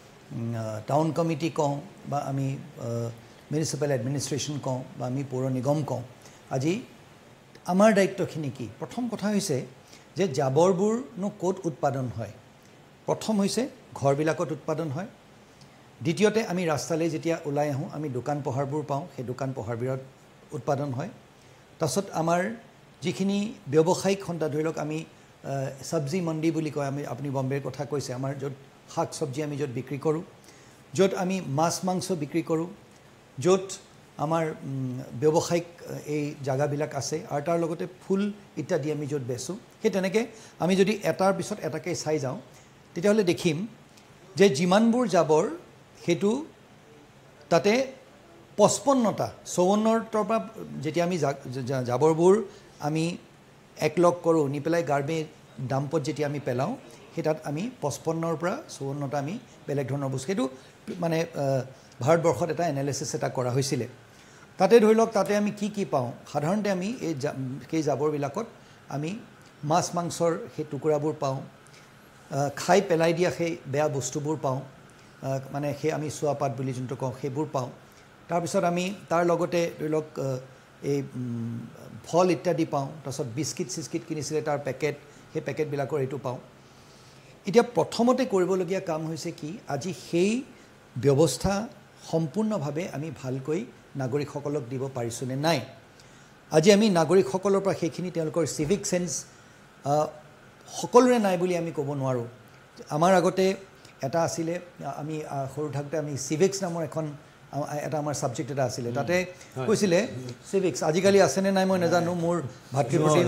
টাউন কমিটি কওঁ বা আমি মিউনিচিপেল এডমিনিষ্ট্ৰেশ্যন কওঁ বা আমি পৌৰ নিগম কওঁ, আজি আমাৰ দায়িত্বখিনি কি? প্ৰথম কথা হৈছে যে জাবৰবোৰনো ক'ত উৎপাদন হয়? প্ৰথম হৈছে ঘৰবিলাকত উৎপাদন হয়। দ্বিতীয়তে আমি ৰাস্তালৈ যেতিয়া ওলাই আহোঁ আমি দোকান পোহাৰবোৰ পাওঁ, সেই দোকান পোহাৰবোৰত উৎপাদন হয়। তাৰপিছত আমাৰ যিখিনি ব্যৱসায়িক খণ্ড, ধৰি লওক আমি চব্জি মণ্ডি বুলি কয়, আপুনি বম্বেৰ কথা কৈছে, আমাৰ য'ত শাক চব্জি আমি য'ত বিক্ৰী কৰোঁ, য'ত আমি মাছ মাংস বিক্ৰী কৰোঁ, য'ত আমাৰ ব্যৱসায়িক এই জাগাবিলাক আছে, আৰু তাৰ লগতে ফুল ইত্যাদি আমি য'ত বেচোঁ, সেই তেনেকৈ আমি যদি এটাৰ পিছত এটাকৈ চাই যাওঁ তেতিয়াহ'লে দেখিম যে যিমানবোৰ জাবৰ সেইটো তাতে 55টা 54টাৰ পৰা যেতিয়া আমি জাবৰবোৰ আমি একলগ কৰোঁ নি পেলাই গাৰ্বেজ ডাম্পত যেতিয়া আমি পেলাওঁ সেই তাত আমি 55ৰ পৰা 54টা আমি বেলেগ ধৰণৰ বস্তু সেইটো মানে ভাৰতবৰ্ষত এটা এনালাইচিছ এটা কৰা হৈছিলে তাতে ধৰি লওক তাতে আমি কি পাওঁ সাধাৰণতে আমি এই জাবৰবিলাকত আমি মাছ মাংসৰ সেই টুকুৰাবোৰ পাওঁ খাই পেলাই দিয়া সেই বেয়া বস্তুবোৰ পাওঁ মানে সেই আমি চুৱাপাত বুলি যোনটো কওঁ সেইবোৰ পাওঁ তাৰপিছত আমি তাৰ লগতে ধৰি লওক এই ফল ইত্যাদি পাওঁ তাৰপিছত বিস্কিট কিনিছিলে তাৰ পেকেট সেই পেকেটবিলাকৰ এইটো পাওঁ এতিয়া প্ৰথমতে কৰিবলগীয়া কাম হৈছে কি আজি সেই ব্যৱস্থা সম্পূৰ্ণভাৱে আমি ভালকৈ নাগৰিকসকলক দিব পাৰিছোনে নাই আজি আমি নাগৰিকসকলৰ পৰা সেইখিনি তেওঁলোকৰ চিভিক সেন্স সকলোৰে নাই বুলি আমি ক'ব নোৱাৰোঁ আমাৰ আগতে এটা আছিলে আমি সৰু থাকোঁতে আমি চিভিক্স নামৰ এখন এটা আমাৰ ছাবজেক্ট এটা আছিলে তাতে কৈছিলে চিভিক্স আজিকালি আছেনে নাই মই নাজানো মোৰ ভাতৃপ্ৰতিম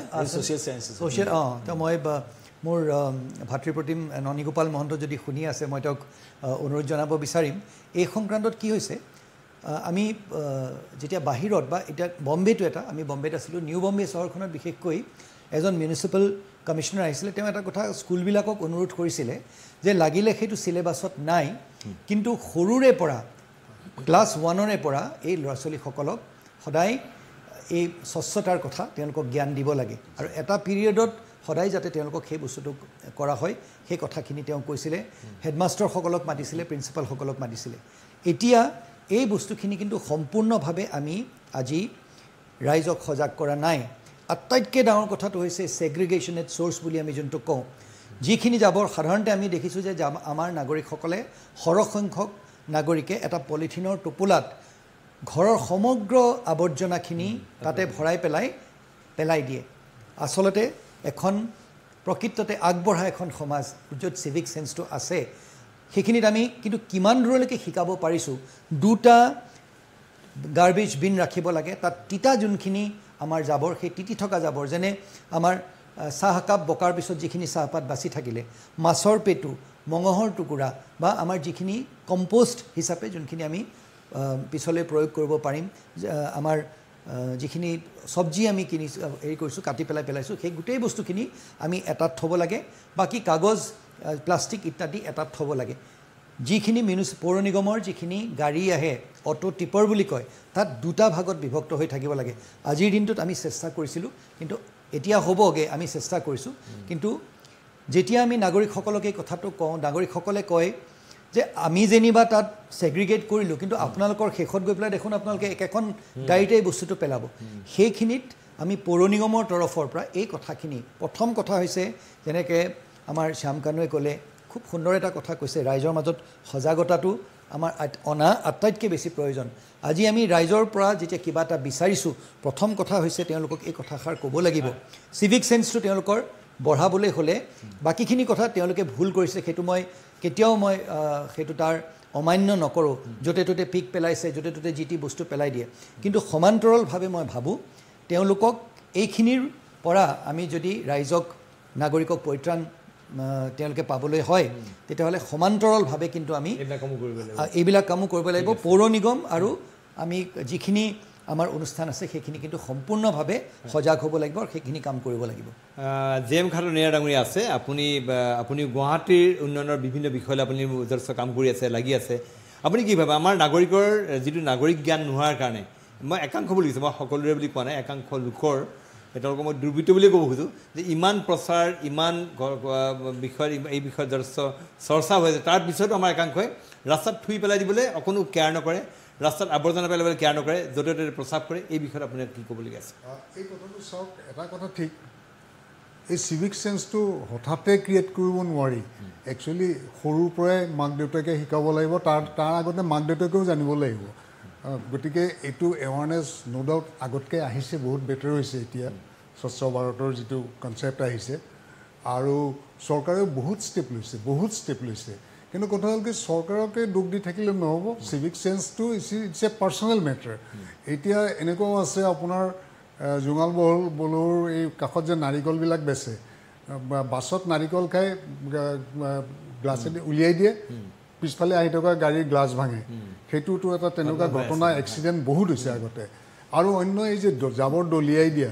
ছ'চিয়েল মই মোৰ ভাতৃপ্ৰতিম ননীগোপাল মহন্ত যদি শুনি আছে মই তেওঁক অনুৰোধ জনাব বিচাৰিম এই সংক্ৰান্তত কি হৈছে আমি যেতিয়া বাহিৰত বা এতিয়া বম্বেটো এটা আমি বম্বেত আছিলোঁ নিউ বম্বে চহৰখনত বিশেষকৈ এজন মিউনিচিপেল কমিশ্যনাৰ আহিছিলে তেওঁ এটা কথা স্কুলবিলাকক অনুৰোধ কৰিছিলে যে লাগিলে সেইটো চিলেবাছত নাই কিন্তু সৰুৰে পৰা ক্লাছ 1ৰে পৰা এই ল'ৰা ছোৱালীসকলক সদায় এই স্বচ্ছতাৰ কথা তেওঁলোকক জ্ঞান দিব লাগে আৰু এটা পিৰিয়ডত সদায় যাতে তেওঁলোকক সেই বস্তুটো কৰা হয় সেই কথাখিনি তেওঁ কৈছিলে হেডমাষ্টাৰসকলক মাতিছিলে প্ৰিন্সিপালসকলক মাতিছিলে এতিয়া এই বস্তুখিনি কিন্তু সম্পূৰ্ণভাৱে আমি আজি ৰাইজক সজাগ কৰা নাই আটাইতকৈ ডাঙৰ কথাটো হৈছে ছেগ্ৰিগেশ্যন এট চ'ৰ্চ বুলি আমি যোনটো কওঁ যিখিনি জাবৰ সাধাৰণতে আমি দেখিছোঁ যে আমাৰ নাগৰিকসকলে সৰহসংখ্যক নাগৰিকে এটা পলিথিনৰ টোপোলাত ঘৰৰ সমগ্ৰ আৱৰ্জনাখিনি তাতে ভৰাই পেলাই দিয়ে আচলতে এখন প্ৰকৃততে আগবঢ়া এখন সমাজ য'ত চিভিক সেন্সটো আছে সেইখিনিত আমি কিন্তু কিমান দূৰলৈকে শিকাব পাৰিছোঁ দুটা গাৰ্বেজ বিন ৰাখিব লাগে তাত তিতা যোনখিনি আমাৰ জাবৰ সেই তিতি থকা জাবৰ যেনে আমাৰ চাহকাপ বকাৰ পিছত যিখিনি চাহপাত বাচি থাকিলে মাছৰ পেটু মঙহৰ টুকুৰা বা আমাৰ যিখিনি কম্পোষ্ট হিচাপে যোনখিনি আমি পিছলৈ প্ৰয়োগ কৰিব পাৰিম আমাৰ যিখিনি চব্জি আমি কিনি হেৰি কৰিছোঁ কাটি পেলাইছোঁ সেই গোটেই বস্তুখিনি আমি এটাত থ'ব লাগে বাকী কাগজ প্লাষ্টিক ইত্যাদি এটাত থ'ব লাগে যিখিনি পৌৰ নিগমৰ যিখিনি গাড়ী আহে অটো টিপৰ বুলি কয় তাত দুটা ভাগত বিভক্ত হৈ থাকিব লাগে আজিৰ দিনটোত আমি চেষ্টা কৰিছিলোঁ কিন্তু এতিয়া হ'বগৈ আমি চেষ্টা কৰিছোঁ কিন্তু যেতিয়া আমি নাগৰিকসকলক এই কথাটো কওঁ নাগৰিকসকলে কয় যে আমি যেনিবা তাত ছেগ্ৰিগেট কৰিলোঁ কিন্তু আপোনালোকৰ শেষত গৈ পেলাই দেখোন আপোনালোকে একেখন গাড়ীতে এই বস্তুটো পেলাব সেইখিনিত আমি পৌৰ নিগমৰ তৰফৰ পৰা এই কথাখিনি প্ৰথম কথা হৈছে যেনেকৈ আমাৰ শ্যাম কানুৱে ক'লে খুব সুন্দৰ এটা কথা কৈছে ৰাইজৰ মাজত সজাগতাটো আমাৰ অনা আটাইতকৈ বেছি প্ৰয়োজন আজি আমি ৰাইজৰ পৰা যেতিয়া কিবা এটা বিচাৰিছোঁ প্ৰথম কথা হৈছে তেওঁলোকক এই কথাষাৰ ক'ব লাগিব চিভিক সেন্সটো তেওঁলোকৰ বঢ়াবলৈ হ'লে বাকীখিনি কথা তেওঁলোকে ভুল কৰিছে সেইটো মই কেতিয়াও মই সেইটো তাৰ অমান্য নকৰোঁ য'তে ত'তে পিক পেলাইছে য'তে ত'তে যি টি বস্তু পেলাই দিয়ে কিন্তু সমান্তৰালভাৱে মই ভাবোঁ তেওঁলোকক এইখিনিৰ পৰা আমি যদি ৰাইজক নাগৰিকক পৰিত্ৰাণ তেওঁলোকে পাবলৈ হয় তেতিয়াহ'লে সমান্তৰালভাৱে কিন্তু আমি এইবিলাক কামো কৰিব লাগিব পৌৰ নিগম আৰু আমি যিখিনি আমাৰ অনুষ্ঠান আছে সেইখিনি কিন্তু সম্পূৰ্ণভাৱে সজাগ হ'ব লাগিব আৰু সেইখিনি কাম কৰিব লাগিব জেম খাটু নেয়াৰ ডাঙৰীয়া আছে আপুনি গুৱাহাটীৰ উন্নয়নৰ বিভিন্ন বিষয়লৈ আপুনি যথেষ্ট কাম কৰি আছে লাগি আছে আপুনি কি ভাবে আমাৰ নাগৰিকৰ যিটো নাগৰিক জ্ঞান নোহোৱাৰ কাৰণে মই একাংশ বুলি কৈছোঁ মই সকলোৰে বুলি কোৱা নাই একাংশ লোকৰ তেওঁলোকক মই দুৰ্বৃত্ত বুলিয়ে ক'ব খোজোঁ যে ইমান প্ৰচাৰ ইমান এই বিষয়ত যথেষ্ট চৰ্চা হৈ আছে তাৰ পিছতো আমাৰ একাংশই ৰাস্তাত থুই পেলাই দিবলৈ অকণো কেয়াৰ নকৰে ৰাস্তাত আৱৰ্জনা পেলাবলৈ কেয়াৰ নকৰে য'তে ত'তে প্ৰস্ৰাৱ কৰে এই বিষয়ত আপোনাৰ কি ক'বলগীয়া আছে এই কথাটো চাওক এটা কথা ঠিক এই চিভিক সেন্সটো হঠাতে ক্ৰিয়েট কৰিব নোৱাৰি একচুৱেলি সৰুৰ পৰাই মাক দেউতাকে শিকাব লাগিব তাৰ আগতে মাক দেউতাকেও জানিব লাগিব গতিকে এইটো এৱাৰনেছ ন' ডাউট আগতকৈ আহিছে বহুত বেটাৰ হৈছে এতিয়া স্বচ্ছ ভাৰতৰ যিটো কনচেপ্ট আহিছে আৰু চৰকাৰেও বহুত ষ্টেপ লৈছে কিন্তু কথা হ'ল কি চৰকাৰকে দুখ দি থাকিলে নহ'ব চিভিক সেন্সটো ইটছ এ পাৰ্চনেল মেটাৰ এতিয়া এনেকুৱাও আছে আপোনাৰ জোঙাল বলৰ এই কাষত যে নাৰিকলবিলাক বেচে বাছত নাৰিকল খাই গ্লাছেদি উলিয়াই দিয়ে পিছফালে আহি থকা গাড়ীৰ গ্লাছ ভাঙে সেইটোতো এটা তেনেকুৱা ঘটনা এক্সিডেণ্ট বহুত হৈছে আগতে আৰু অন্য এই যে জাবৰ দলিয়াই দিয়া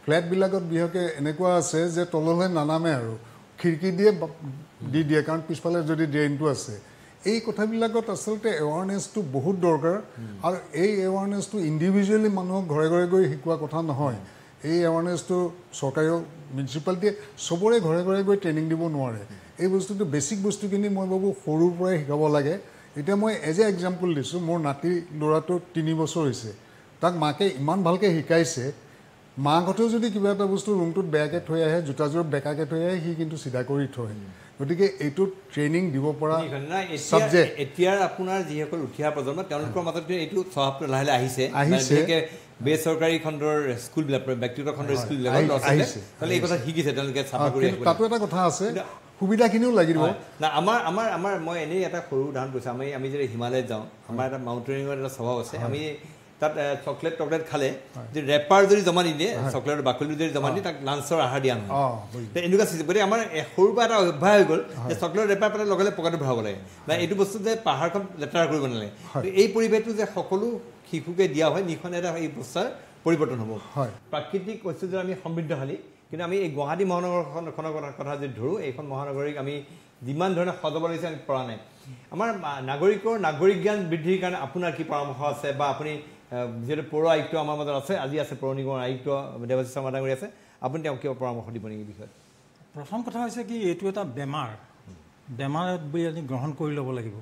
ফ্লেটবিলাকত বিশেষকৈ এনেকুৱা আছে যে তললৈ নানামে আৰু খিৰিকী দিয়ে দি দিয়ে কাৰণ পিছফালে যদি ড্ৰেইনটো আছে এই কথাবিলাকত আচলতে এৱাৰনেছটো বহুত দৰকাৰ আৰু এই এৱাৰনেছটো ইণ্ডিভিজুৱেলি মানুহক ঘৰে ঘৰে গৈ শিকোৱা কথা নহয় এই এৱাৰনেছটো চৰকাৰেও মিউনিচিপালিটিয়ে চবৰে ঘৰে ঘৰে গৈ ট্ৰেইনিং দিব নোৱাৰে এই বস্তুটো বেছিক বস্তুখিনি মই ভাবোঁ সৰুৰ পৰাই শিকাব লাগে এতিয়া মই এজ এ এক্সাম্পল দিছোঁ মোৰ নাতি ল'ৰাটো 3 বছৰ হৈছে তাক মাকে ইমান ভালকৈ শিকাইছে মাকহঁতেও যদি কিবা এটা বস্তু ৰুমটোত বেয়াকৈ থৈ আহে জোতাযোৰ বেকাকৈ থৈ আহে সি কিন্তু চিধা কৰি থয় গতিকে এইটো ট্ৰেইনিং দিব পৰা ছাবজেক্ট এতিয়া আপোনাৰ যিসকল উঠি অহা প্ৰজন্ম তেওঁলোকৰ মাজত এইটো স্বভাৱটো লাহে লাহে আহিছে বেচৰকাৰী খণ্ডৰ স্কুলবিলাক ব্যক্তিগত খণ্ডৰ স্কুলবিলাকত আহিছে তাহলে এই কথা শিকিছে তেওঁলোকে চাফা কৰি তাতো এটা কথা আছে সুবিধাখিনিও লাগিব না আমাৰ মই এনেই এটা সৰু উদাহৰণ কৈছোঁ আমি যদি হিমালয়ত যাওঁ আমাৰ এটা মাউণ্টেনিঙৰ এটা স্বভাৱ আছে আমি তাত চকলেট খালে যে ৰেপাৰ যদি জমা নিদিয়ে চকলেটৰ বাকলি যদি জমা দিয়ে তাক লাঞ্চৰ আহাৰ দিয়া নহয় এনেকুৱা চিষ্টেম গতিকে আমাৰ সৰুৰ পৰা এটা অভ্যাস হৈ গ'ল যে চকলেট ৰেপাৰ পালে লগে লগে পকেটত ভৰাব লাগে বা এইটো বস্তু যে পাহাৰখন লেতেৰা কৰিব নালাগে এই পৰিৱেশটো যে সকলো শিশুকে দিয়া হয় নিখনে এটা এই বস্তুৰ পৰিৱৰ্তন হ'ব প্ৰাকৃতিক কৈছোঁ যে আমি সমৃদ্ধশালী কিন্তু আমি এই গুৱাহাটী মহানগৰখনৰ কথা যদি ধৰোঁ এইখন মহানগৰীক আমি যিমান ধৰণে সজাব লাগিছে আমি পৰা নাই আমাৰ নাগৰিক জ্ঞান বৃদ্ধিৰ কাৰণে আপোনাৰ কি পৰামৰ্শ আছে বা আপুনি যিহেতু পৌৰ আয়ুক্ত আমাৰ মাজত আছে আজি আছে পৌৰ নিগমৰ আয়ুক্ত দেৱাশীষ শৰ্মা ডাঙৰীয়া আছে আপুনি তেওঁক কিবা পৰামৰ্শ দিব নেকি বিষয়ত প্ৰথম কথা হৈছে কি এইটো এটা বেমাৰ বুলি আমি গ্ৰহণ কৰি ল'ব লাগিব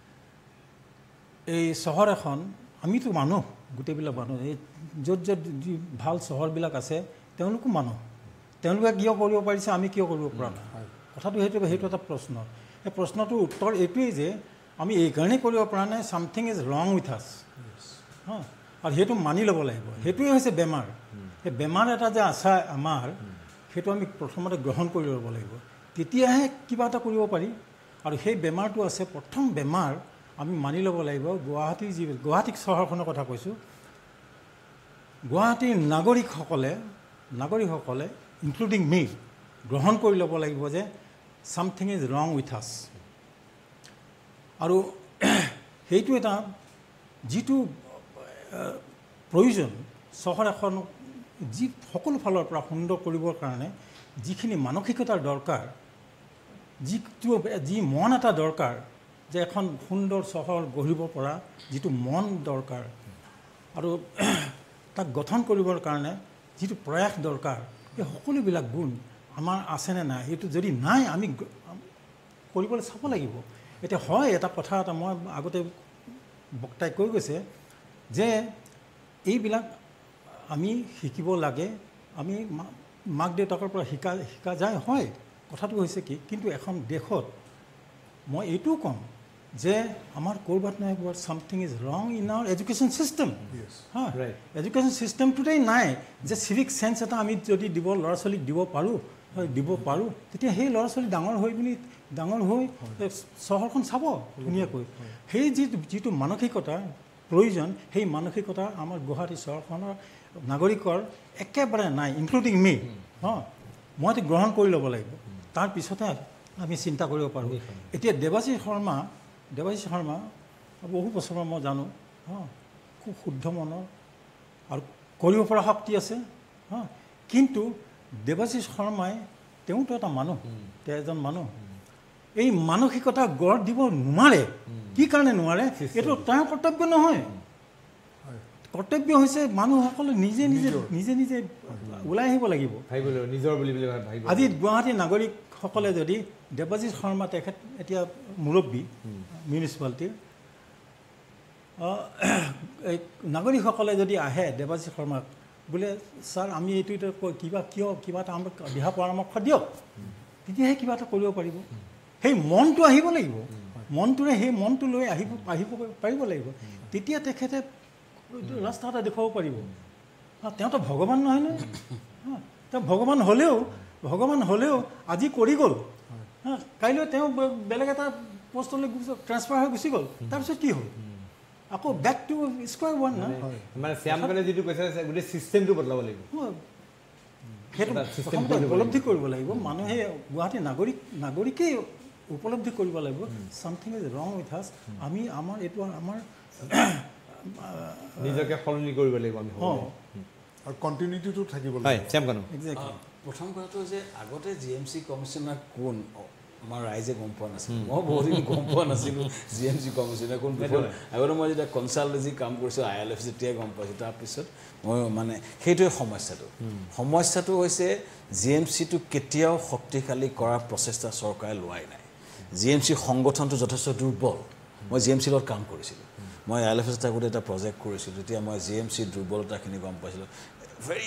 এই চহৰ এখন আমিতো মানুহ গোটেইবিলাক মানুহ এই য'ত যি ভাল চহৰবিলাক আছে তেওঁলোকো মানুহ তেওঁলোকে কিয় কৰিব পাৰিছে আমি কিয় কৰিব পৰা নাই কথাটো সেইটো এটা প্ৰশ্ন এই প্ৰশ্নটোৰ উত্তৰ এইটোৱেই যে আমি এইকাৰণেই কৰিব পৰা নাই ছামথিং ইজ ৰং উইথ আছ আৰু সেইটো মানি ল'ব লাগিব সেইটোৱে হৈছে বেমাৰ সেই বেমাৰ এটা যে আছে আমাৰ সেইটো আমি প্ৰথমতে গ্ৰহণ কৰি ল'ব লাগিব তেতিয়াহে কিবা এটা কৰিব পাৰি আৰু সেই বেমাৰটো আছে প্ৰথম বেমাৰ আমি মানি ল'ব লাগিব গুৱাহাটী চহৰখনৰ কথা কৈছোঁ গুৱাহাটীৰ নাগৰিকসকলে ইনক্লুডিং মি গ্ৰহণ কৰি ল'ব লাগিব যে ছামথিং ইজ ৰং উইথ আছ আৰু সেইটো এটা যিটো প্ৰয়োজন চহৰ এখনক সকলো ফালৰ পৰা সুন্দৰ কৰিবৰ কাৰণে যিখিনি মানসিকতাৰ দৰকাৰ যি মন এটা দৰকাৰ যে এখন সুন্দৰ চহৰ গঢ়িব পৰা যিটো মন দৰকাৰ আৰু তাক গঠন কৰিবৰ কাৰণে যিটো প্ৰয়াস দৰকাৰ এই সকলোবিলাক গুণ আমাৰ আছেনে নাই সেইটো যদি নাই আমি কৰিবলৈ চাব লাগিব এতিয়া হয় এটা কথা এটা মই আগতে বক্তাই কৈ গৈছে যে এইবিলাক আমি শিকিব লাগে আমি মাক দেউতাকৰ পৰা শিকা যায় হয় কথাটো হৈছে কি কিন্তু এখন দেশত মই এইটোও ক'ম যে আমাৰ ক'ৰবাত নহয় ক'ৰবাত something is wrong in our education system education ছিষ্টেমটোতেই নাই যে চিভিক চেন্স এটা আমি যদি ল'ৰা ছোৱালীক দিব পাৰোঁ তেতিয়া সেই ল'ৰা ছোৱালী ডাঙৰ হৈ চহৰখন চাব ধুনীয়াকৈ সেই যিটো মানসিকতা প্ৰয়োজন সেই মানসিকতা আমাৰ গুৱাহাটী চহৰখনৰ নাগৰিকৰ একেবাৰে নাই ইনক্লুডিং মি মইতো গ্ৰহণ কৰি ল'ব লাগিব তাৰপিছতে আমি চিন্তা কৰিব পাৰোঁ এতিয়া দেৱাশীষ শৰ্মা বহু বছৰৰ মই জানো খুব শুদ্ধ মনৰ আৰু কৰিব পৰা শক্তি আছে কিন্তু দেৱাশীষ শৰ্মাই তেওঁতো এটা মানুহ তেওঁ এজন মানুহ এই মানসিকতা গঢ় দিব নোৱাৰে কি কাৰণে নোৱাৰে এইটো তেওঁৰ কৰ্তব্য নহয় কৰ্তব্য হৈছে মানুহসকলে নিজে ওলাই আহিব লাগিব আজি গুৱাহাটীৰ নাগৰিকসকলে যদি দেৱাশীষ শৰ্মা তেখেত এতিয়া মুৰব্বী মিউনিচিপালিটিৰ নাগৰিকসকলে যদি আহে দেৱাশীষ শৰ্মাক বোলে ছাৰ আমি এইটো কিবা এটা আমাক দিহা পৰামৰ্শ দিয়ক তেতিয়াহে কিবা এটা কৰিব পাৰিব সেই মনটো আহিব লাগিব মনটোৰে সেই মনটো লৈ আহিব পাৰিব লাগিব তেতিয়া তেখেতে ৰাস্তা এটা দেখুৱাব পাৰিব তেওঁতো ভগৱান নহয় নহয় তেওঁ ভগৱান হ'লেও আজি কৰি গ'ল কাইলৈ তেওঁ বেলেগ এটা পোষ্টলৈ ট্ৰেন্সফাৰ হৈ গুচি গ'ল তাৰপিছত কি হ'ল আকৌ বেক টু স্কোৱাৰ ওৱান মানে শ্যামকালে যিটো কৈছে গোটেই ছিষ্টেমটো বদলাব লাগিব সেইটো উপলব্ধি কৰিব লাগিব মানুহে গুৱাহাটীৰ নাগৰিকেই উপলব্ধি কৰিব লাগিব ছামথিং ইজ ৰং উইথ আছ আমি আমাৰ এইটো আমাৰ নিজকে সলনি কৰিব লাগিব আমি আৰু কণ্টিনিউটিটো থাকিব হয় শ্যামকানু প্ৰথম কথাটো যে আগতে GMC কমিশ্যনাৰ কোন আমাৰ ৰাইজে গম পোৱা নাছিল মই বহুত দিন গম পোৱা নাছিলোঁ GMC কমিশ্যনাৰ কোন আগতে মই যেতিয়া কনচালটেঞ্চি কাম কৰিছোঁ ILF যেতিয়াই গম পাইছোঁ তাৰপিছত মই মানে সেইটোৱে সমস্যাটো হৈছে GMCটো কেতিয়াও শক্তিশালী কৰাৰ প্ৰচেষ্টা চৰকাৰে লোৱাই নাই GMC সংগঠনটো যথেষ্ট দুৰ্বল মই GMC লগত কাম কৰিছিলোঁ মই ILF থাকোঁতে এটা প্ৰজেক্ট কৰিছিলোঁ তেতিয়া মই GMC দুৰ্বলতাখিনি গম পাইছিলোঁ very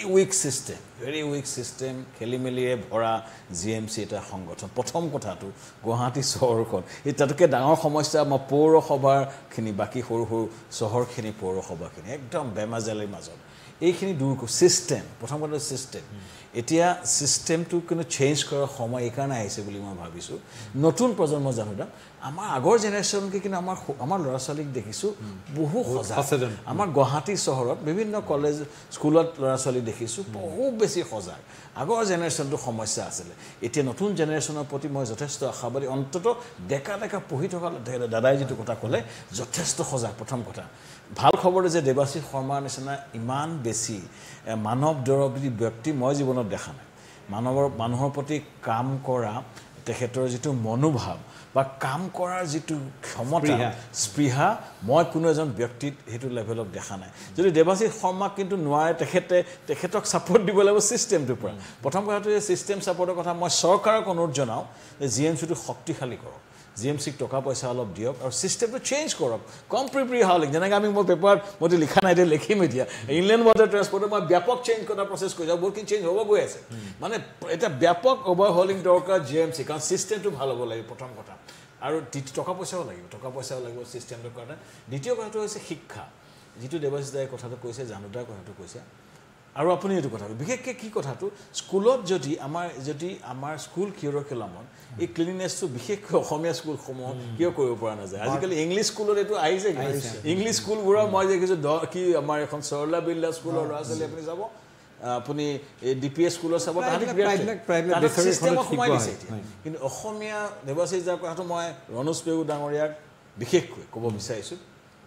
weak system খেলিমেলিয়ে ভৰা GMC এটা সংগঠন প্ৰথম কথাটো গুৱাহাটী চহৰখন এই তাতকৈ ডাঙৰ সমস্যা আমাৰ পৌৰসভাৰখিনি বাকী সৰু সৰু চহৰখিনি পৌৰসভাখিনি একদম বেমাজালিৰ মাজত এইখিনি দূৰ চিষ্টেম প্ৰথম কথা চিষ্টেম এতিয়া চিষ্টেমটো কিন্তু চেঞ্জ কৰাৰ সময় এইকাৰণে আহিছে বুলি মই ভাবিছোঁ নতুন প্ৰজন্ম জানো আমাৰ আগৰ জেনেৰেশ্যনকে কিন্তু আমাৰ ল'ৰা ছোৱালীক দেখিছোঁ বহু সজাগ আমাৰ গুৱাহাটী চহৰত বিভিন্ন কলেজ স্কুলত ল'ৰা ছোৱালী দেখিছোঁ বহুত বেছি সজাগ আগৰ জেনেৰেশ্যনটো সমস্যা আছিলে এতিয়া নতুন জেনেৰেশ্যনৰ প্ৰতি মই যথেষ্ট আশাবাদী অন্ততঃ ডেকা পঢ়ি থকা দাদাই যিটো কথা ক'লে যথেষ্ট সজাগ প্ৰথম কথা ভাল খবৰ যে দেৱাশীষ শৰ্মাৰ নিচিনা ইমান বেছি মানৱ দৰদী ব্যক্তি মই জীৱনত দেখা নাই মানুহৰ প্ৰতি কাম কৰা তেখেতৰ যিটো মনোভাৱ বা কাম কৰাৰ যিটো ক্ষমতা স্পৃহা মই কোনো এজন ব্যক্তিত সেইটো লেভেলত দেখা নাই যদি দেৱাশীষ শৰ্মাক কিন্তু নোৱাৰে তেখেতক ছাপোৰ্ট দিব লাগিব ছিষ্টেমটোৰ পৰা প্ৰথম কথাটো যে ছিষ্টেম ছাপোৰ্টৰ কথা মই চৰকাৰক অনুৰোধ জনাওঁ যে GMCটো শক্তিশালী কৰক GMCক টকা পইচা অলপ দিয়ক আৰু ছিষ্টেমটো চেঞ্জ কৰক কম্প্লিটলি হাউলিং যেনেকৈ আমি মই পেপাৰত মইতো লিখা নাই এতিয়া লিখিম এতিয়া ইনলেণ্ড ৱাটাৰ ট্ৰেন্সপৰ্টৰ মই ব্যাপক চেঞ্জ কৰাৰ প্ৰচেছ কৰিছোঁ আৰু বহুতখিনি চেঞ্জ হ'ব গৈ আছে মানে এটা ব্যাপক অভাৰহলিং দৰকাৰ GMC কাৰণ ছিষ্টেমটো ভাল হ'ব লাগিব প্ৰথম কথা আৰু টকা পইচাও লাগিব ছিষ্টেমটোৰ কাৰণে দ্বিতীয় কথাটো হৈছে শিক্ষা যিটো দেৱাশীষ দাই কথাটো কৈছে জানুদাৰ কথাটো কৈছে আৰু আপুনি এইটো কথাটো বিশেষকৈ কি কথাটো স্কুলত যদি আমাৰ স্কুল কিউৰিকুলামত এই ক্লিননেছটো বিশেষকৈ অসমীয়া স্কুলসমূহ কিয় কৰিব পৰা নাযায় আজিকালি ইংলিছ স্কুলত এইটো আহিছে ইংলিছ স্কুলবোৰৰ মই দেখিছোঁ কি আমাৰ এখন সৰলা বিৰলা স্কুলৰ ল'ৰা ছোৱালী আপুনি যাব আপুনি DPS স্কুলৰ চাব সোমাই দিছে কিন্তু অসমীয়া দেৱাশীষ দাৰ কথাটো মই ৰণোজ পেগু ডাঙৰীয়াক বিশেষকৈ ক'ব বিচাৰিছোঁ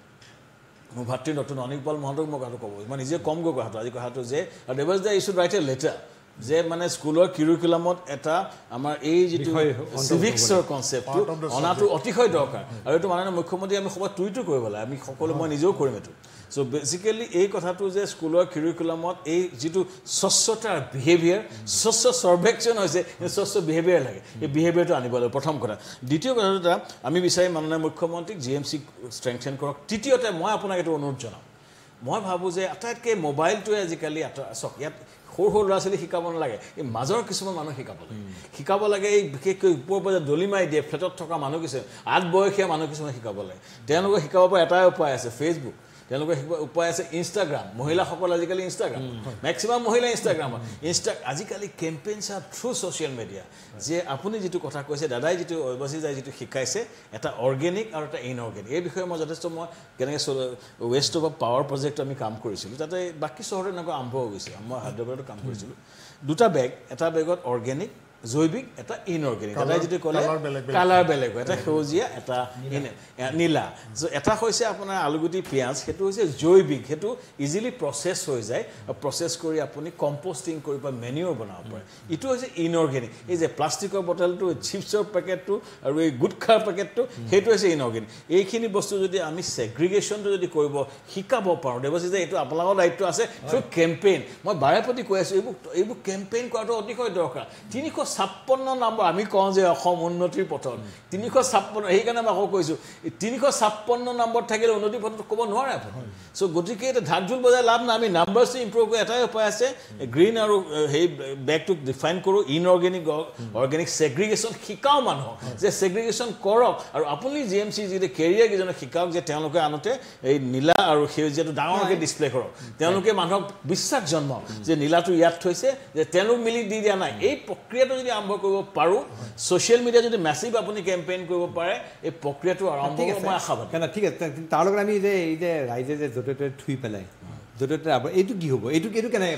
মোৰ ভাতৃ নতুন অনিকপাল মহন্তক মই কথাটো ক'ব মই নিজে কমগৈ কথাটো আজি কথাটো যে Debashish da issued right a letter যে মানে স্কুলৰ কিউৰিকুলামত এটা আমাৰ এই যিটো চিভিক্সৰ কনচেপ্টটো অনাটো অতিশয় দৰকাৰ আৰু এইটো মাননীয় মুখ্যমন্ত্ৰী আমি সবাই টুইটো কৰিব লাগে আমি সকলো মই নিজেও কৰিম এইটো চ' বেচিকেলি এই কথাটো যে স্কুলৰ কিউৰিকুলামত এই যিটো স্বচ্ছতাৰ বিহেভিয়াৰ স্বচ্ছ সৰ্ভেক্ষণ হৈছে স্বচ্ছ বিহেভিয়াৰ লাগে এই বিহেভিয়াৰটো আনিব লাগে প্ৰথম কথা দ্বিতীয় কথাটো এটা আমি বিচাৰিম মাননীয় মুখ্যমন্ত্ৰীক GMC ষ্ট্ৰেংথেন কৰক তৃতীয়তে মই আপোনাক এইটো অনুৰোধ জনাম মই ভাবোঁ যে আটাইতকৈ মোবাইলটোৱে আজিকালি চাওক ইয়াত সৰু ল'ৰা ছোৱালী শিকাব নালাগে এই মাজৰ কিছুমান মানুহ শিকাব লাগে এই বিশেষকৈ ওপৰৰ পৰা দলি মাৰি দিয়ে ফ্লেটত থকা মানুহ কিছুমান আঠবয়সীয়া মানুহ কিছুমান শিকাব লাগে তেওঁলোকে শিকাব পৰা এটাই উপায় আছে ফেচবুক তেওঁলোকে শিকিব উপায় আছে ইনষ্টাগ্ৰাম মহিলাসকল আজিকালি ইনষ্টাগ্ৰাম মেক্সিমাম মহিলা ইনষ্টাগ্ৰামত আজিকালি campaigns are through social media যে আপুনি যিটো কথা কৈছে দাদাই যিটো অৱশ্যে যায় যিটো শিকাইছে এটা অৰ্গেনিক আৰু এটা ইনঅৰ্গেনিক এই বিষয়ে মই যথেষ্ট মই কেনেকৈ ৱেষ্ট অফ পাৱাৰ প্ৰজেক্ট আমি কাম কৰিছিলোঁ তাতে বাকী চহৰত এনেকুৱা আৰম্ভ হৈ গৈছে মই হায়দৰাবাদত কাম কৰিছিলোঁ দুটা বেগ এটা বেগত অৰ্গেনিক জৈৱিক এটা ইনঅৰ্গেনিক দাদাই যিটো ক'লে কালাৰ বেলেগ এটা সেউজীয়া এটা নীলা এটা হৈছে আপোনাৰ আলুগুটি পিঁয়াজ সেইটো হৈছে জৈৱিক সেইটো ইজিলি প্ৰচেছ হৈ যায় প্ৰচেছ কৰি আপুনি কম্পষ্টিং কৰি বা মেনিয়ৰ বনাব পাৰে ইটো হৈছে ইনঅৰ্গেনিক এই যে প্লাষ্টিকৰ বটলটো চিপছৰ পেকেটটো আৰু এই গুটখাৰ পেকেটটো সেইটো হৈছে ইনঅৰ্গেনিক এইখিনি বস্তু যদি আমি ছেগ্ৰিগেশ্যনটো যদি কৰিব শিকাব পাৰোঁ দেৱশীষ যে এইটো আপোনালোকৰ দায়িত্ব আছে থ্ৰু কেম্পেইন মই বাৰে প্ৰতি কৈ আছোঁ এইবোৰ কেম্পেইন কৰাটো অতিশয় দৰকাৰ 356 নম্বৰ আমি কওঁ যে অসম উন্নতিৰ পথত 356 সেইকাৰণে মই আকৌ কৈছোঁ 356 নম্বৰ থাকিলে উন্নতিৰ পথত ক'ব নোৱাৰে আপুনি চ' গতিকে এটা ঢাকঢোল বজাই লাভ নাই আমি নাম্বাৰছটো ইম্প্ৰুভ কৰি এটাই উপায় আছে গ্ৰীণ আৰু সেই বেগটোক ডিফাইন কৰোঁ ইনঅৰ্গেনিক অৰ্গেনিক ছেগ্ৰিগেশ্যন শিকাওঁ মানুহক যে ছেগ্ৰিগেশ্যন কৰক আৰু আপুনি GMC যিটো কেৰিয়াৰ কেইজনক শিকাওক যে তেওঁলোকে আনতে এই নীলা আৰু সেউজীয়াটো ডাঙৰকৈ ডিছপ্লে কৰক তেওঁলোকে মানুহক বিশ্বাস জন্মাওক যে নীলাটো ইয়াত থৈছে যে তেওঁলোক মিলি দি দিয়া নাই এই প্ৰক্ৰিয়াটো যদি আৰম্ভ কৰিব পাৰোঁ ছ'চিয়েল মিডিয়া যদি মেছিভ আপুনি কেম্পেইন কৰিব পাৰে এই প্ৰক্ৰিয়াটো আৰম্ভ হ'ব মই আশাবাদী ঠিক আছে তাৰ লগত আমি যে এই যে ৰাইজে যে য'তে ত'তে থুই পেলাই য'তে ত'তে এইটো কি হ'ব এইটো কেনেকৈ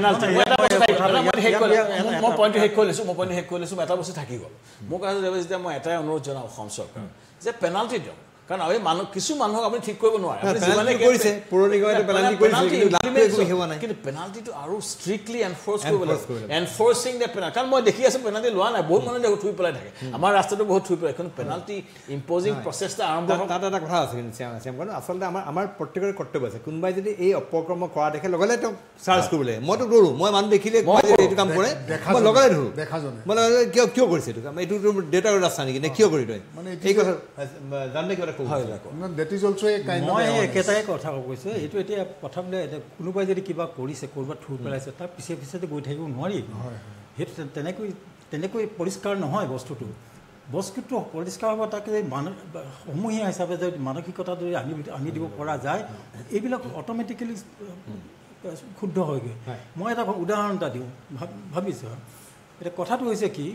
মই পইণ্টটো শেষ কৰি লৈছোঁ এটা বস্তু থাকি গ'ল মোক যেতিয়া মই এটাই অনুৰোধ জনাওঁ অসম চৰকাৰ যে পেনাল্টি দিয়ক কাৰণ আমি মানুহ কিছু মানুহক আপুনি ঠিক কৰিব নোৱাৰে আপুনি যিমানে কৰিছে পৌৰ নিগমে পেনাল্টি কৰিছে কিন্তু পেনাল্টিটো আৰু ষ্ট্ৰিক্টলি এনফৰ্চ কৰিব লাগে এনফৰ্চিং দ্য পেনাল্টি কাৰণ মই দেখি আছোঁ পেনাল্টি লোৱা নাই বহুত মানুহে দেখোঁ থুই পেলাই থাকে আমাৰ ৰাস্তাটো বহুত থুই পেলাই কিন্তু পেনাল্টি ইম্প'জিং প্ৰচেছটা আৰম্ভ তাত এটা কথা আছে কিন্তু আচলতে আমাৰ প্ৰত্যেকৰে কৰ্তব্য আছে কোনোবাই যদি এই অপকৰ্ম কৰা দেখে লগে লগে তেওঁক চাৰ্জ কৰিব লাগে মইতো ধৰোঁ মই মানুহ দেখিলে এইটো কাম কৰে মই লগে লগে ধৰোঁ মই কিয় কৰিছে এইটো দেউতাৰ ৰাস্তা নেকি নে কিয় কৰি তই এই কথা জানে কিবা মই একেটাই কথা কৈছোঁ এইটো এতিয়া কথা বোলে কোনোবাই যদি কিবা কৰিছে ক'ৰবাত থুই পেলাইছে তাৰ পিছে পিছতে গৈ থাকিব নোৱাৰি সেইটো তেনেকৈ পৰিষ্কাৰ নহয় বস্তুটো পৰিষ্কাৰ হ'ব তাকে সমূহীয়া হিচাপে যদি মানসিকতা যদি আনি দিব পৰা যায় এইবিলাক অট'মেটিকেলি শুদ্ধ হয়গৈ মই এটা উদাহৰণ এটা দিওঁ ভাবিছোঁ এতিয়া কথাটো হৈছে কি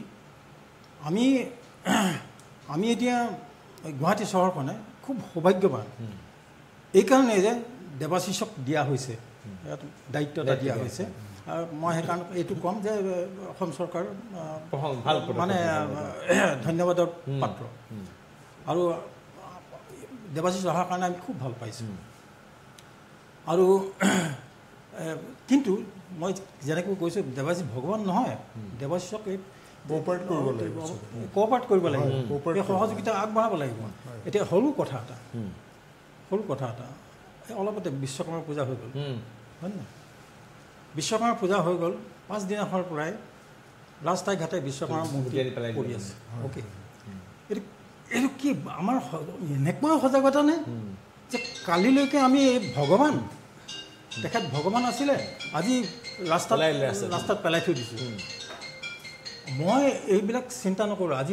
আমি এতিয়া গুৱাহাটী চহৰখনে খুব সৌভাগ্যৱান এইকাৰণে যে দেৱাশিষক দিয়া হৈছে দায়িত্ব এটা দিয়া হৈছে আৰু মই সেইকাৰণে এইটো ক'ম যে অসম চৰকাৰ মানে ধন্যবাদৰ পাত্ৰ আৰু দেৱাশিষ অহাৰ কাৰণে আমি খুব ভাল পাইছোঁ আৰু কিন্তু মই যেনেকৈ কৈছোঁ দেৱাশিষ ভগৱান নহয় দেৱাশিষক কোঅপাৰেট কৰিব লাগিব সহযোগিতা আগবঢ়াব লাগিব এতিয়া সৰু কথা এটা অলপতে বিশ্বকৰ্মা পূজা হৈ গ'ল হয় নহয় বিশ্বকৰ্মা পূজা হৈ গ'ল 5 দিনাখনৰ পৰাই ৰাস্তাই ঘাটে বিশ্বকৰ্মা মূৰ্তি পৰি আছে অ'কে এইটো কি আমাৰ এনেকুৱা সজাগতা নে যে কালিলৈকে আমি ভগৱান তেখেত ভগৱান আছিলে আজি ৰাস্তাত পেলাই থৈ দিছোঁ মই এইবিলাক চিন্তা নকৰোঁ আজি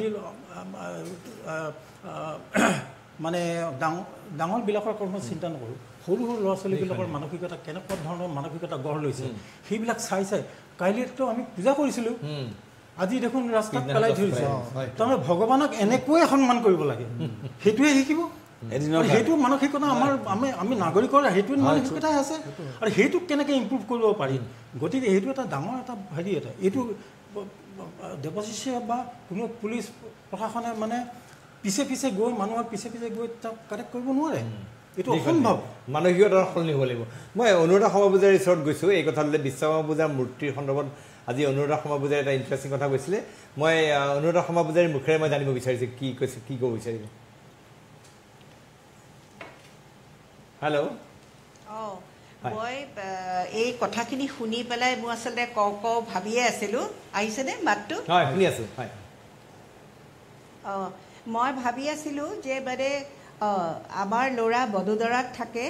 মানে ডাঙৰবিলাকৰ কৰ্ম চিন্তা নকৰোঁ সৰু ল'ৰা ছোৱালীবিলাকৰ মানসিকতা কেনেকুৱা ধৰণৰ মানসিকতা গঢ় লৈছে সেইবিলাক চাই কাইলৈতো আমি পূজা কৰিছিলোঁ আজি দেখোন ৰাস্তাত পেলাই থৈছে তাৰমানে ভগৱানক এনেকৈয়ে সন্মান কৰিব লাগে সেইটোৱে শিকিব সেইটো মানসিকতা আমি নাগৰিকৰ সেইটো মানসিকতাই আছে আৰু সেইটোক কেনেকৈ ইম্প্ৰুভ কৰিব পাৰিম গতিকে সেইটো এটা ডাঙৰ এটা হেৰি এটা এইটো দেৱাশিষে বা কোনো পুলিচ প্ৰশাসনে মানে পিছে গৈ মানুহৰ পিছে গৈ তাক কাৰেক্ট কৰিব নোৱাৰে এইটো অসম্ভৱ মানসিকতাৰ সলনি হ'ব লাগিব মই অনুৰাধা শৰ্মা পূজাৰ ওচৰত গৈছোঁ এই কথালৈ বিশ্বকৰ্মা পূজাৰ মূৰ্তিৰ সন্দৰ্ভত আজি অনুৰাধা শৰ্মা পূজাৰ এটা ইণ্টাৰেষ্টিং কথা কৈছিলে মই অনুৰাধা শৰ্মা পূজাৰীৰ মুখেৰে মই জানিব বিচাৰিছোঁ কি কৈছে কি ক'ব বিচাৰিব হেল্ল' মই এই কথাখিনি শুনি পেলাই মই আচলতে ভাবিয়ে আছিলোঁ আহিছেনে মাতটো হয় শুনি আছোঁ হয় মই ভাবি আছিলোঁ যে মানে আমাৰ ল'ৰা বদোদৰাত থাকে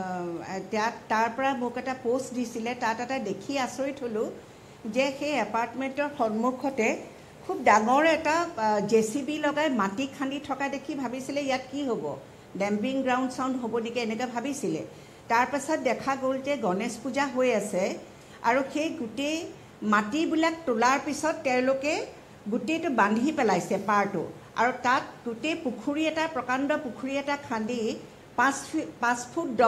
তাৰ পৰা মোক এটা পোষ্ট দিছিলে তাত এটা দেখি আচৰিত হ'লোঁ যে সেই এপাৰ্টমেণ্টৰ সন্মুখতে খুব ডাঙৰ এটা JCB লগাই মাটি খান্দি থকা দেখি ভাবিছিলে ইয়াত কি হ'ব ডেম্পিং গ্ৰাউণ্ড চাউণ্ড হ'ব নেকি এনেকৈ ভাবিছিলে তাৰপাছত দেখা গ'ল যে গণেশ পূজা হৈ আছে আৰু সেই গোটেই মাটিবিলাক তোলাৰ পিছত তেওঁলোকে গোটেইটো বান্ধি পেলাইছে পাৰটো আৰু তাত গোটেই পুখুৰী এটা প্ৰকাণ্ড পুখুৰী এটা খান্দি 5 ফুট দ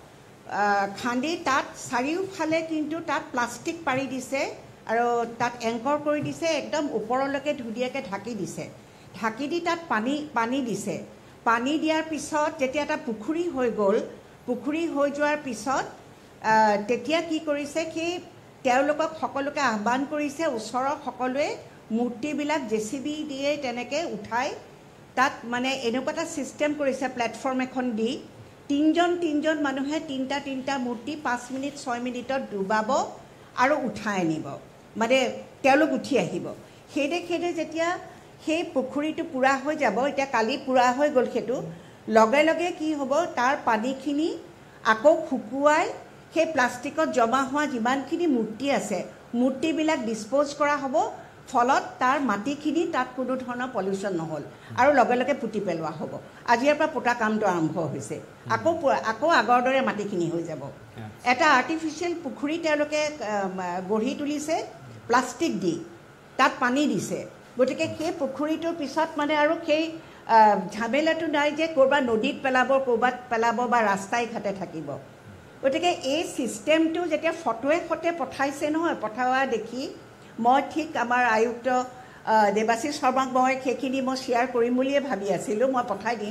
খান্দি তাত চাৰিওফালে কিন্তু তাত প্লাষ্টিক পাৰি দিছে আৰু তাত এংকৰ কৰি দিছে একদম ওপৰলৈকে ধুনীয়াকৈ ঢাকি দি তাত পানী দিছে পানী দিয়াৰ পিছত যেতিয়া এটা পুখুৰী হৈ গ'ল পুখুৰী হৈ যোৱাৰ পিছত তেতিয়া কি কৰিছে সেই তেওঁলোকক সকলোকে আহ্বান কৰিছে ওচৰৰ সকলোৱে মূৰ্তিবিলাক JCB দিয়ে তেনেকৈ উঠাই তাত মানে এনেকুৱা এটা ছিষ্টেম কৰিছে প্লেটফৰ্ম এখন দি তিনিজন মানুহে তিনিটা মূৰ্তি 5 মিনিট 6 মিনিটত ডুবাব আৰু উঠাই আনিব মানে তেওঁলোক উঠি আহিব সেইদে যেতিয়া সেই পুখুৰীটো পূৰা হৈ যাব এতিয়া কালি পূৰা হৈ গ'ল সেইটো লগে লগে কি হ'ব তাৰ পানীখিনি আকৌ শুকুৱাই সেই প্লাষ্টিকত জমা হোৱা যিমানখিনি মূৰ্তি আছে মূৰ্তিবিলাক ডিছপ'জ কৰা হ'ব ফলত তাৰ মাটিখিনি তাত কোনো ধৰণৰ পলিউশ্যন নহ'ল আৰু লগে লগে পুতি পেলোৱা হ'ব আজিৰ পৰা পোতা কামটো আৰম্ভ হৈছে আকৌ আগৰ দৰে মাটিখিনি হৈ যাব এটা আৰ্টিফিচিয়েল পুখুৰী তেওঁলোকে গঢ়ি তুলিছে প্লাষ্টিক দি তাত পানী দিছে গতিকে সেই পুখুৰীটোৰ পিছত মানে আৰু সেই ঝামেলাটো নাই যে ক'ৰবাত নদীত ক'ৰবাত পেলাব বা ৰাস্তাই ঘাটে থাকিব গতিকে এই ছিষ্টেমটো যেতিয়া ফটোৱে পঠাইছে নহয় পঠোৱা দেখি মই ঠিক আমাৰ আয়ুক্ত দেৱাশিষ শৰ্মাক মই সেইখিনি মই শ্বেয়াৰ কৰিম বুলিয়ে ভাবি আছিলোঁ মই পঠাই দিম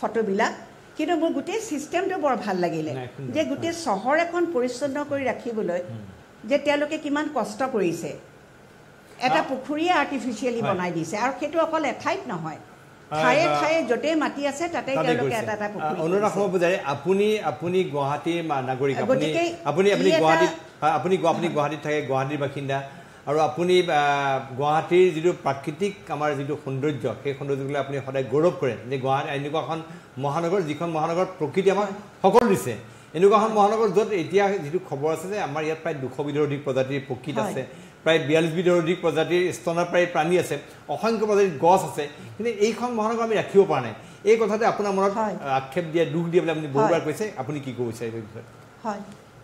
ফটোবিলাক কিন্তু মোৰ গোটেই ছিষ্টেমটো বৰ ভাল লাগিলে যে গোটেই চহৰ এখন পৰিচ্ছন্ন কৰি ৰাখিবলৈ যে তেওঁলোকে কিমান কষ্ট কৰিছে এটা পুখুৰীয়ে আৰ্টিফিচিয়েলি বনাই দিছে আৰু সেইটো অকল এঠাইত নহয় ঠায়ে ঠায়ে য'তেই মাটি আছে তাতে তেওঁলোকে এটা এটা পুখুৰী অনুৰাগ পূজাৰী আপুনি গুৱাহাটীৰ নাগৰিক আপুনি গুৱাহাটীত থাকে গুৱাহাটীৰ বাসিন্দা আৰু আপুনি গুৱাহাটীৰ যিটো প্ৰাকৃতিক আমাৰ যিটো সৌন্দৰ্য সেই সৌন্দৰ্যক আপুনি সদায় গৌৰৱ কৰে যে গুৱাহাটী এনেকুৱা এখন মহানগৰ যিখন মহানগৰত প্ৰকৃতি আমাক সকলো দিছে এনেকুৱা এখন মহানগৰ য'ত এতিয়া যিটো খবৰ আছে যে আমাৰ ইয়াত প্ৰায় 200 বিধৰ অধিক প্ৰজাতিৰ প্ৰকৃত আছে প্ৰায় 42 বিধৰ অধিক প্ৰজাতিৰ স্তনপ্ৰায়ী প্ৰাণী আছে অসংখ্য প্ৰজাতিৰ গছ আছে কিন্তু এইখন মহানগৰ আমি ৰাখিব পৰা নাই এই কথাতে আপোনাৰ মনত আক্ষেপ দিয়ে দুখ দিয়ে বুলি আপুনি বহুবাৰ কৈছে আপুনি কি ক'ব বিচাৰিব এই বিষয়ে হয়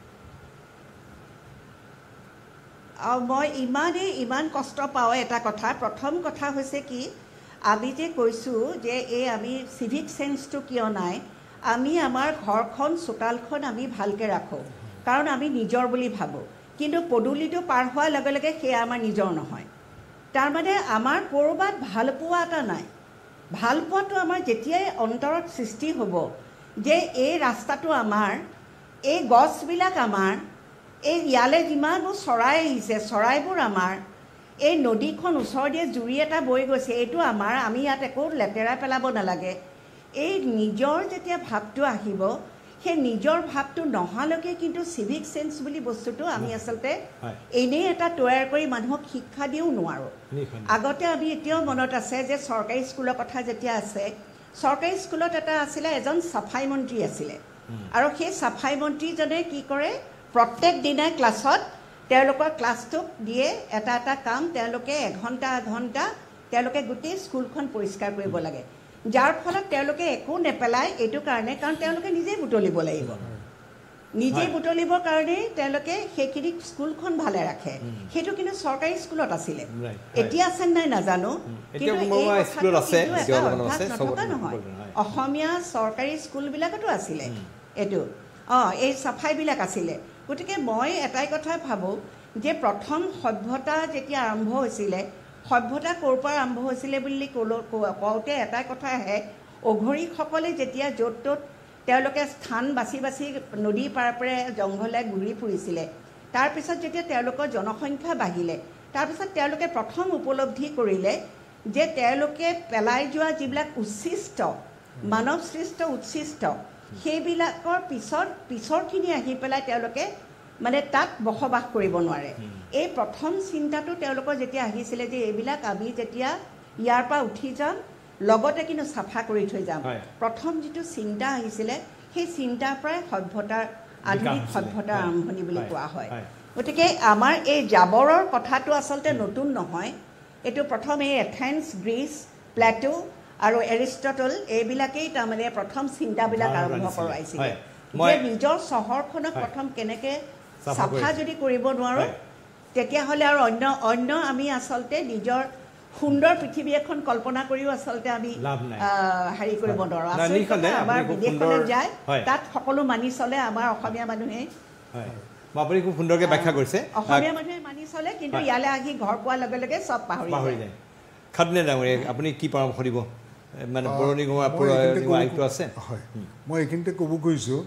মই ইমান কষ্ট পাওঁ এটা কথা প্ৰথম কথা হৈছে কি আমি যে কৈছোঁ যে এই আমি চিভিক সেন্সটো কিয় নাই আমি আমাৰ ঘৰখন চোতালখন আমি ভালকৈ ৰাখোঁ কাৰণ আমি নিজৰ বুলি ভাবোঁ কিন্তু পদূলিটো পাৰ হোৱাৰ লগে লগে সেয়া আমাৰ নিজৰ নহয় তাৰমানে আমাৰ ক'ৰবাত ভালপোৱা এটা নাই ভালপোৱাটো আমাৰ যেতিয়াই অন্তৰত সৃষ্টি হ'ব যে এই ৰাস্তাটো আমাৰ এই গছবিলাক আমাৰ এই ইয়ালৈ যিমানবোৰ চৰাই আহিছে চৰাইবোৰ আমাৰ এই নদীখন ওচৰতে জুৰি এটা বৈ গৈছে এইটো আমাৰ আমি ইয়াত একো লেতেৰা পেলাব নালাগে এই নিজৰ যেতিয়া ভাৱটো আহিব সেই নিজৰ ভাৱটো নহালৈকে কিন্তু চিভিক সেন্স বুলি বস্তুটো আমি আচলতে এনেই এটা তৈয়াৰ কৰি মানুহক শিক্ষা দিও নোৱাৰোঁ আগতে আমি এতিয়াও মনত আছে যে চৰকাৰী স্কুলৰ কথা যেতিয়া আছে চৰকাৰী স্কুলত এটা আছিলে এজন চাফাই মন্ত্ৰী আছিলে আৰু সেই চাফাই মন্ত্ৰীজনে কি কৰে প্ৰত্যেক দিনাই ক্লাছত তেওঁলোকৰ ক্লাছটোক দিয়ে এটা এটা কাম তেওঁলোকে এঘণ্টা তেওঁলোকে গোটেই স্কুলখন পৰিষ্কাৰ কৰিব লাগে যাৰ ফলত তেওঁলোকে একো নেপেলায় এইটো কাৰণে কাৰণ তেওঁলোকে নিজেই বুটলিব লাগিব নিজেই বুটলিবৰ কাৰণে তেওঁলোকে সেইখিনি স্কুলখন ভালে ৰাখে সেইটো কিন্তু চৰকাৰী স্কুলত আছিলে এতিয়া আছে নাই নাজানো কিন্তু নথকা নহয় অসমীয়া চৰকাৰী স্কুলবিলাকতো আছিলে এইটো এই চাফাইবিলাক আছিলে গতিকে মই এটাই কথা ভাবোঁ যে প্ৰথম সভ্যতা যেতিয়া আৰম্ভ হৈছিলে সভ্যতা ক'ৰ পৰা আৰম্ভ হৈছিলে বুলি কওঁতে এটাই কথা আহে অঘৰীসকলে যেতিয়া য'ত ত'ত তেওঁলোকে স্থান বাছি বাছি নদীৰ পাৰে জংঘলে ঘূৰি ফুৰিছিলে তাৰপিছত যেতিয়া তেওঁলোকৰ জনসংখ্যা বাঢ়িলে তাৰপিছত তেওঁলোকে প্ৰথম উপলব্ধি কৰিলে যে তেওঁলোকে পেলাই যোৱা যিবিলাক উচ্ছিষ্ট মানৱ সৃষ্ট উচ্ছিষ্ট সেইবিলাকৰ পিছৰখিনি আহি পেলাই তেওঁলোকে মানে তাত বসবাস কৰিব নোৱাৰে এই প্ৰথম চিন্তাটো তেওঁলোকৰ যেতিয়া আহিছিলে যে এইবিলাক আমি যেতিয়া ইয়াৰ পৰা উঠি যাম লগতে কিন্তু চাফা কৰি থৈ যাম প্ৰথম যিটো চিন্তা আহিছিলে সেই চিন্তাৰ পৰাই সভ্যতাৰ আধুনিক সভ্যতাৰ আৰম্ভণি বুলি কোৱা হয় গতিকে আমাৰ এই জাবৰৰ কথাটো আচলতে নতুন নহয় এইটো প্ৰথম এই এথেন্স গ্ৰীচ প্লেটো আৰু এৰিষ্টটল এইবিলাকেই তাৰমানে প্ৰথম চিন্তাবিলাক আৰম্ভ কৰাইছিলে যে নিজৰ চহৰখনক প্ৰথম কেনেকৈ চাফা যদি কৰিব নোৱাৰোঁ তেতিয়াহ'লে আৰু অন্য আমি আচলতে নিজৰ সুন্দৰ পৃথিৱী এখন কল্পনা কৰিও আচলতে আমি হেৰি কৰিব নোৱাৰোঁ আমাৰ বিদেশলৈ যায় তাত সকলো মানি চলে আমাৰ অসমীয়া মানুহে আপুনি খুব সুন্দৰকৈ ব্যাখ্যা কৰিছে অসমীয়া মানুহে মানি চলে কিন্তু ইয়ালৈ আহি ঘৰ পোৱাৰ লগে লগে চব পাহৰি যায় খাদনে ডাঙৰীয়া আপুনি কি পৰামৰ্শ দিব মানে পুৰণি আয়ুক্ত আছে হয় মই এইখিনিতে ক'ব খুজিছোঁ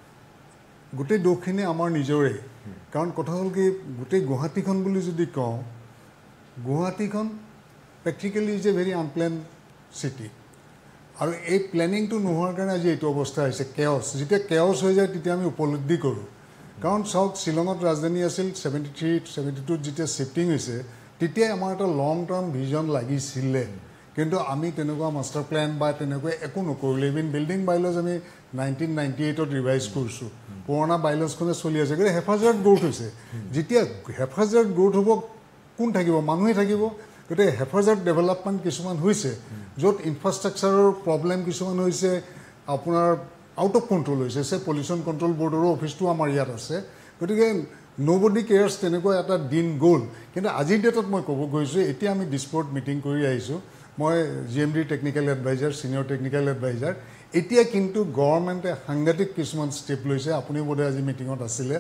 গোটেই দোষখিনি আমাৰ নিজৰে কাৰণ কথা হ'ল কি গোটেই গুৱাহাটীখন বুলি যদি কওঁ গুৱাহাটীখন practically is a very unplanned city আৰু এই প্লেনিংটো নোহোৱাৰ কাৰণে আজি এইটো অৱস্থা হৈছে কেঅছ যেতিয়া কেঅছ হৈ যায় তেতিয়া আমি উপলব্ধি কৰোঁ কাৰণ চাওক শ্বিলঙত ৰাজধানী আছিল 73-72 যেতিয়া শ্বিফটিং হৈছে তেতিয়াই আমাৰ এটা লং টাৰ্ম ভিজন লাগিছিলে কিন্তু আমি তেনেকুৱা মাষ্টাৰ প্লেন বা তেনেকুৱা একো নকৰিলোঁ ইভিন বিল্ডিং বাইলজ আমি 1998ত ৰিভাইজ কৰিছোঁ পুৰণা বাইলজখনে চলি আছে গতিকে হেফাজত গ্ৰোথ হৈছে যেতিয়া হেফাজত গ্ৰোথ হ'ব কোন থাকিব মানুহে থাকিব গতিকে হেফাজত ডেভেলপমেণ্ট কিছুমান হৈছে য'ত ইনফ্ৰাষ্ট্ৰাকচাৰৰ প্ৰব্লেম কিছুমান হৈছে আপোনাৰ আউট অফ কণ্ট্ৰল হৈছে পলিউশ্যন কণ্ট্ৰল বৰ্ডৰো অফিচটো আমাৰ ইয়াত আছে গতিকে নবডি কেয়াৰ্ছ তেনেকুৱা এটা দিন গ'ল কিন্তু আজিৰ ডেটত মই ক'ব গৈছোঁ এতিয়া আমি ডিছপৰ্ট মিটিং কৰি আহিছোঁ মই GMD technical adviser senior technical adviser এতিয়া কিন্তু গভৰ্ণমেণ্টে সাংঘাতিক কিছুমান ষ্টেপ লৈছে আপুনি বোধহয় আজি মিটিঙত আছিলে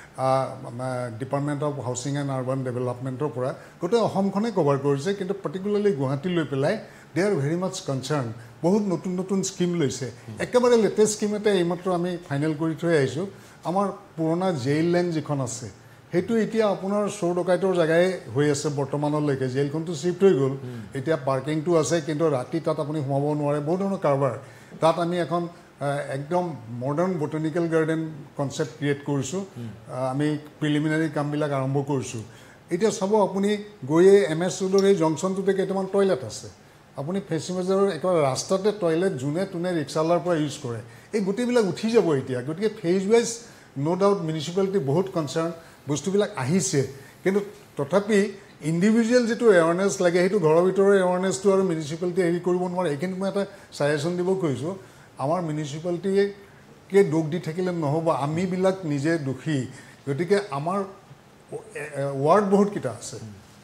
department of housing and urban ডেভেলপমেণ্টৰ পৰা গোটেই অসমখনে কভাৰ কৰিছে কিন্তু পাৰ্টিকুলাৰলি গুৱাহাটী লৈ পেলাই they are very much concern বহুত নতুন নতুন স্কিম লৈছে একেবাৰে লেটেষ্ট স্কিম এটা এইমাত্ৰ আমি ফাইনেল কৰি থৈ আহিছোঁ আমাৰ পুৰণা জেইল লাইন যিখন আছে সেইটো এতিয়া আপোনাৰ চোৰ ডকাইতৰ জেগাই হৈ আছে বৰ্তমানলৈকে জেইলখনটো শ্বিফ্ট হৈ গ'ল এতিয়া পাৰ্কিংটো আছে কিন্তু ৰাতি তাত আপুনি সোমাব নোৱাৰে বহুত ধৰণৰ কাৰবাৰ তাত আমি এখন একদম modern botanical garden concept create কৰিছোঁ আমি প্ৰিলিমিনাৰী কামবিলাক আৰম্ভ কৰিছোঁ এতিয়া চাব আপুনি গৈয়ে MS ৰোডৰ এই জংচনটোতে কেইটামান টয়লেট আছে আপুনি ফেচি বজাৰৰ একেবাৰে ৰাস্তাতে টয়লেট যোনে তোনে ৰিক্সাৱালাৰ পৰা ইউজ কৰে এই গোটেইবিলাক উঠি যাব এতিয়া গতিকে phase wise no' doubt municipality বহুত কনচাৰ্ণ বস্তুবিলাক আহিছে কিন্তু তথাপি ইণ্ডিভিজুৱেল যিটো এৱাৰনেছ লাগে সেইটো ঘৰৰ ভিতৰৰ এৱাৰনেছটো আৰু মিউনিচিপালিটি হেৰি কৰিব নোৱাৰে এইখিনিত মই এটা ছাজেশ্যন দিব খুজিছোঁ আমাৰ মিউনিচিপালিটিকে দোষ দি থাকিলে নহ'ব আমিবিলাক নিজে দোষী গতিকে আমাৰ ৱাৰ্ড বহুতকেইটা আছে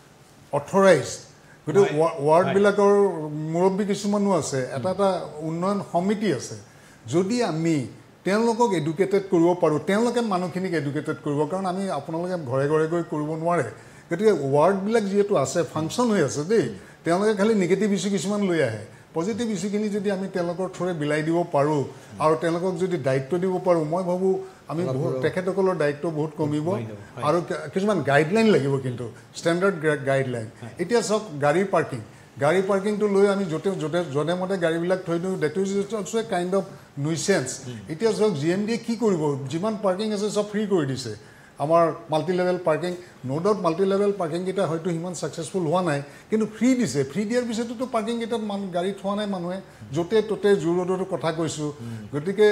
অথৰাইজ গতিকে ৱাৰ্ডবিলাকৰ মুৰব্বী কিছুমানো আছে এটা এটা উন্নয়ন সমিতি আছে যদি আমি তেওঁলোকক এডুকেটেড কৰিব পাৰোঁ তেওঁলোকে মানুহখিনিক এডুকেটেড কৰিব কাৰণ আমি আপোনালোকে ঘৰে ঘৰে গৈ কৰিব নোৱাৰে গতিকে ৱাৰ্ডবিলাক যিহেতু আছে ফাংচন হৈ আছে দেই তেওঁলোকে খালি নিগেটিভ ইছ্যু কিছুমান লৈ আহে পজিটিভ ইছ্যুখিনি যদি আমি তেওঁলোকৰ থ্ৰুৰে বিলাই দিব পাৰোঁ আৰু তেওঁলোকক যদি দায়িত্ব দিব পাৰোঁ মই ভাবোঁ আমি বহুত তেখেতসকলৰ দায়িত্ব বহুত কমিব আৰু কিছুমান গাইডলাইন লাগিব কিন্তু ষ্টেণ্ডাৰ্ড গাইডলাইন এতিয়া চাওক গাড়ী পাৰ্কিংটো লৈ আমি য'তে মতে গাড়ীবিলাক থৈ দিওঁ that is also' a kind of nuisance এতিয়া চাওক GMDয়ে কি কৰিব যিমান পাৰ্কিং আছে চব ফ্ৰী কৰি দিছে আমাৰ multi level parking no' doubt multi level পাৰ্কিংকেইটা হয়তো সিমান ছাকচেছফুল হোৱা নাই কিন্তু ফ্ৰী দিছে ফ্ৰী দিয়াৰ পিছততো পাৰ্কিংকেইটাত গাড়ী থোৱা নাই মানুহে য'তে ত'তে জোৰ ৰ'দতো কথা কৈছোঁ গতিকে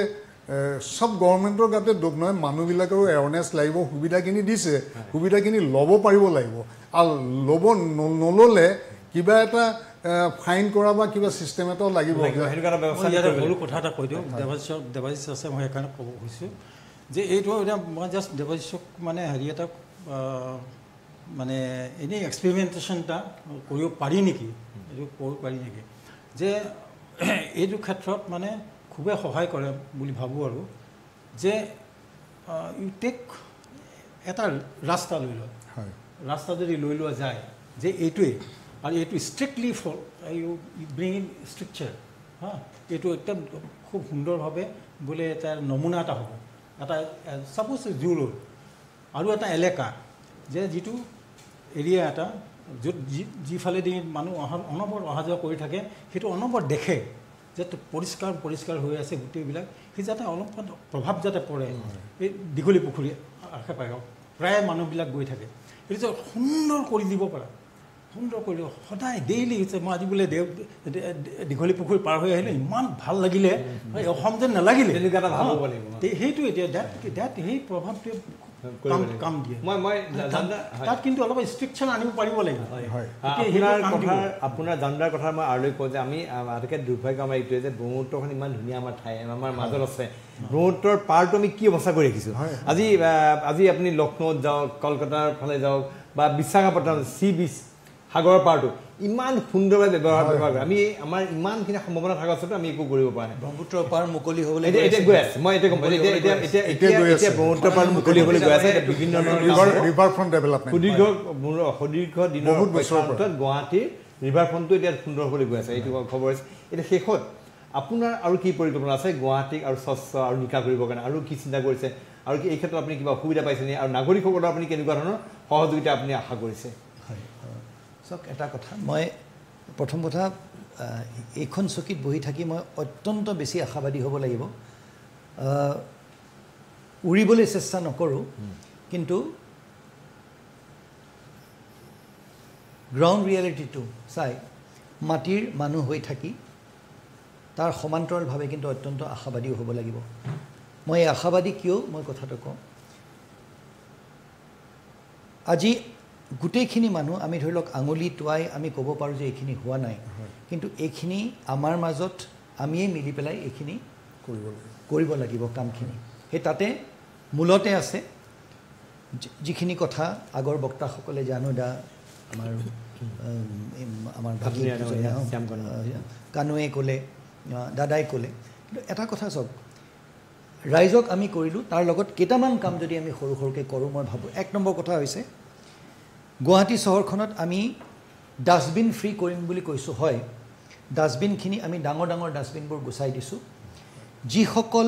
সব গভৰ্ণমেণ্টৰ গাতে দোষ নহয় মানুহবিলাকৰো এৱাৰনেছ লাগিব সুবিধাখিনি দিছে সুবিধাখিনি ল'ব পাৰিব লাগিব আৰু ল'ব নল'লে কিবা এটা ফাইন কৰা বা কিবা ছিষ্টেম এটাও লাগিব সৰু কথা এটা কৈ দিওঁ দেৱাশিষ আছে মই সেইকাৰণে ক'ব খুজিছোঁ যে এইটো এতিয়া মই জাষ্ট দেৱাশিষক মানে হেৰি এটা মানে এনেই এক্সপেৰিমেণ্টেশ্যন এটা কৰিব পাৰি নেকি এইটো কৰিব পাৰি নেকি যে এইটো ক্ষেত্ৰত মানে খুবেই সহায় কৰে বুলি ভাবোঁ আৰু যে ইউ টেক এটা ৰাস্তা লৈ লয় ৰাস্তা যদি লৈ লোৱা যায় যে এইটোৱে আৰু এইটো strictly for you bring in structure হা এইটো একদম খুব সুন্দৰভাৱে বোলে এটা নমুনা এটা হ'ব এটা ছাপ'জ জু ৰোড আৰু এটা এলেকা যে যিটো এৰিয়া এটা য'ত যিফালেদি মানুহ অনবৰত অহা যোৱা কৰি থাকে সেইটো অনবৰত দেখে যে পৰিষ্কাৰ হৈ আছে গোটেইবিলাক সেই যাতে অলপমান প্ৰভাৱ যাতে পৰে এই দীঘলী পুখুৰী আশে পাশে প্ৰায় মানুহবিলাক গৈ থাকে সেইটো যে সুন্দৰ কৰি দিব পাৰা সুন্দৰ কৰি দিব সদায় ডেইলি হৈছে মই আজি বোলে দীঘলী পুখুৰী পাৰ হৈ আহিলে ইমান ভাল লাগিলে অসম যেন নালাগিলে সেইটো এতিয়া ডেট সেই প্ৰভাৱটোৱে কাম দিয়ে তাত কিন্তু অলপ ষ্ট্ৰিকশ্যন আনিব পাৰিব লাগিব আপোনাৰ জানাৰ কথা মই আৰু কওঁ যে আমি আটাইতকৈ দুৰ্ভাগ্য আমাৰ এইটোৱে যে ব্ৰহ্মপুত্ৰখন ইমান ধুনীয়া আমাৰ ঠাই আমাৰ মাজত আছে ব্ৰহ্মপুত্ৰৰ পাৰটো আমি কি অৱস্থা কৰি ৰাখিছোঁ আজি আপুনি লক্ষ্ণৌত যাওক কলকাতাৰ ফালে যাওক বা বিশাখাপট্টনম চি বিচ সাগৰৰ পাৰটো ইমান সুন্দৰভাৱে ব্যৱহাৰ কৰে আমি আমাৰ ইমানখিনি সম্ভাৱনা থকা স্বত্বেও আমি একো কৰিব পৰা নাই ব্ৰহ্মপুত্ৰৰ পাৰ মুকলি হ'বলৈ এতিয়া গৈ আছে মই এতিয়া গম পালোঁ এতিয়া ব্ৰহ্মপুত্ৰৰ পাৰ মুকলি হ'বলৈ গৈ আছে বিভিন্ন ৰিভাৰফ্ৰণ্ট ডেভেলপমেণ্ট সুদীৰ্ঘ দিনৰ ভিতৰত গুৱাহাটীৰ ৰিভাৰফ্ৰণ্টটো এতিয়া সুন্দৰ হ'বলৈ গৈ আছে এইটো খবৰ আছে এতিয়া শেষত আপোনাৰ আৰু কি পৰিকল্পনা আছে গুৱাহাটীক আৰু স্বচ্ছ আৰু নিকা কৰিবৰ কাৰণে আৰু কি চিন্তা কৰিছে আৰু কি এই ক্ষেত্ৰত আপুনি কিবা অসুবিধা পাইছে নে আৰু নাগৰিকসকলৰ আপুনি কেনেকুৱা ধৰণৰ সহযোগিতা আপুনি আশা কৰিছে চাওক এটা কথা মই প্ৰথম কথা এইখন চকীত বহি থাকি মই অত্যন্ত বেছি আশাবাদী হ'ব লাগিব উৰিবলৈ চেষ্টা নকৰোঁ কিন্তু গ্ৰাউণ্ড ৰিয়েলিটিটো চাই মাটিৰ মানুহ হৈ থাকি তাৰ সমান্তৰালভাৱে কিন্তু অত্যন্ত আশাবাদীও হ'ব লাগিব মই এই আশাবাদী কিয় মই কথাটো কওঁ আজি গোটেইখিনি মানুহ আমি ধৰি লওক আঙুলি টোৱাই আমি ক'ব পাৰোঁ যে এইখিনি হোৱা নাই কিন্তু এইখিনি আমাৰ মাজত আমিয়ে মিলি পেলাই এইখিনি কৰিব লাগিব কামখিনি সেই তাতে মূলতে আছে যিখিনি কথা আগৰ বক্তাসকলে জানো দা আমাৰ ভাগি কানুৱে ক'লে দাদাই ক'লে কিন্তু এটা কথা চাওক ৰাইজক আমি কৰিলোঁ তাৰ লগত কেইটামান কাম যদি আমি সৰু সৰুকৈ কৰোঁ মই ভাবোঁ এক নম্বৰ কথা হৈছে গুৱাহাটী চহৰখনত আমি ডাষ্টবিন ফ্ৰী কৰিম বুলি কৈছোঁ হয় ডাষ্টবিনখিনি আমি ডাঙৰ ডাঙৰ ডাষ্টবিনবোৰ গুচাই দিছোঁ যিসকল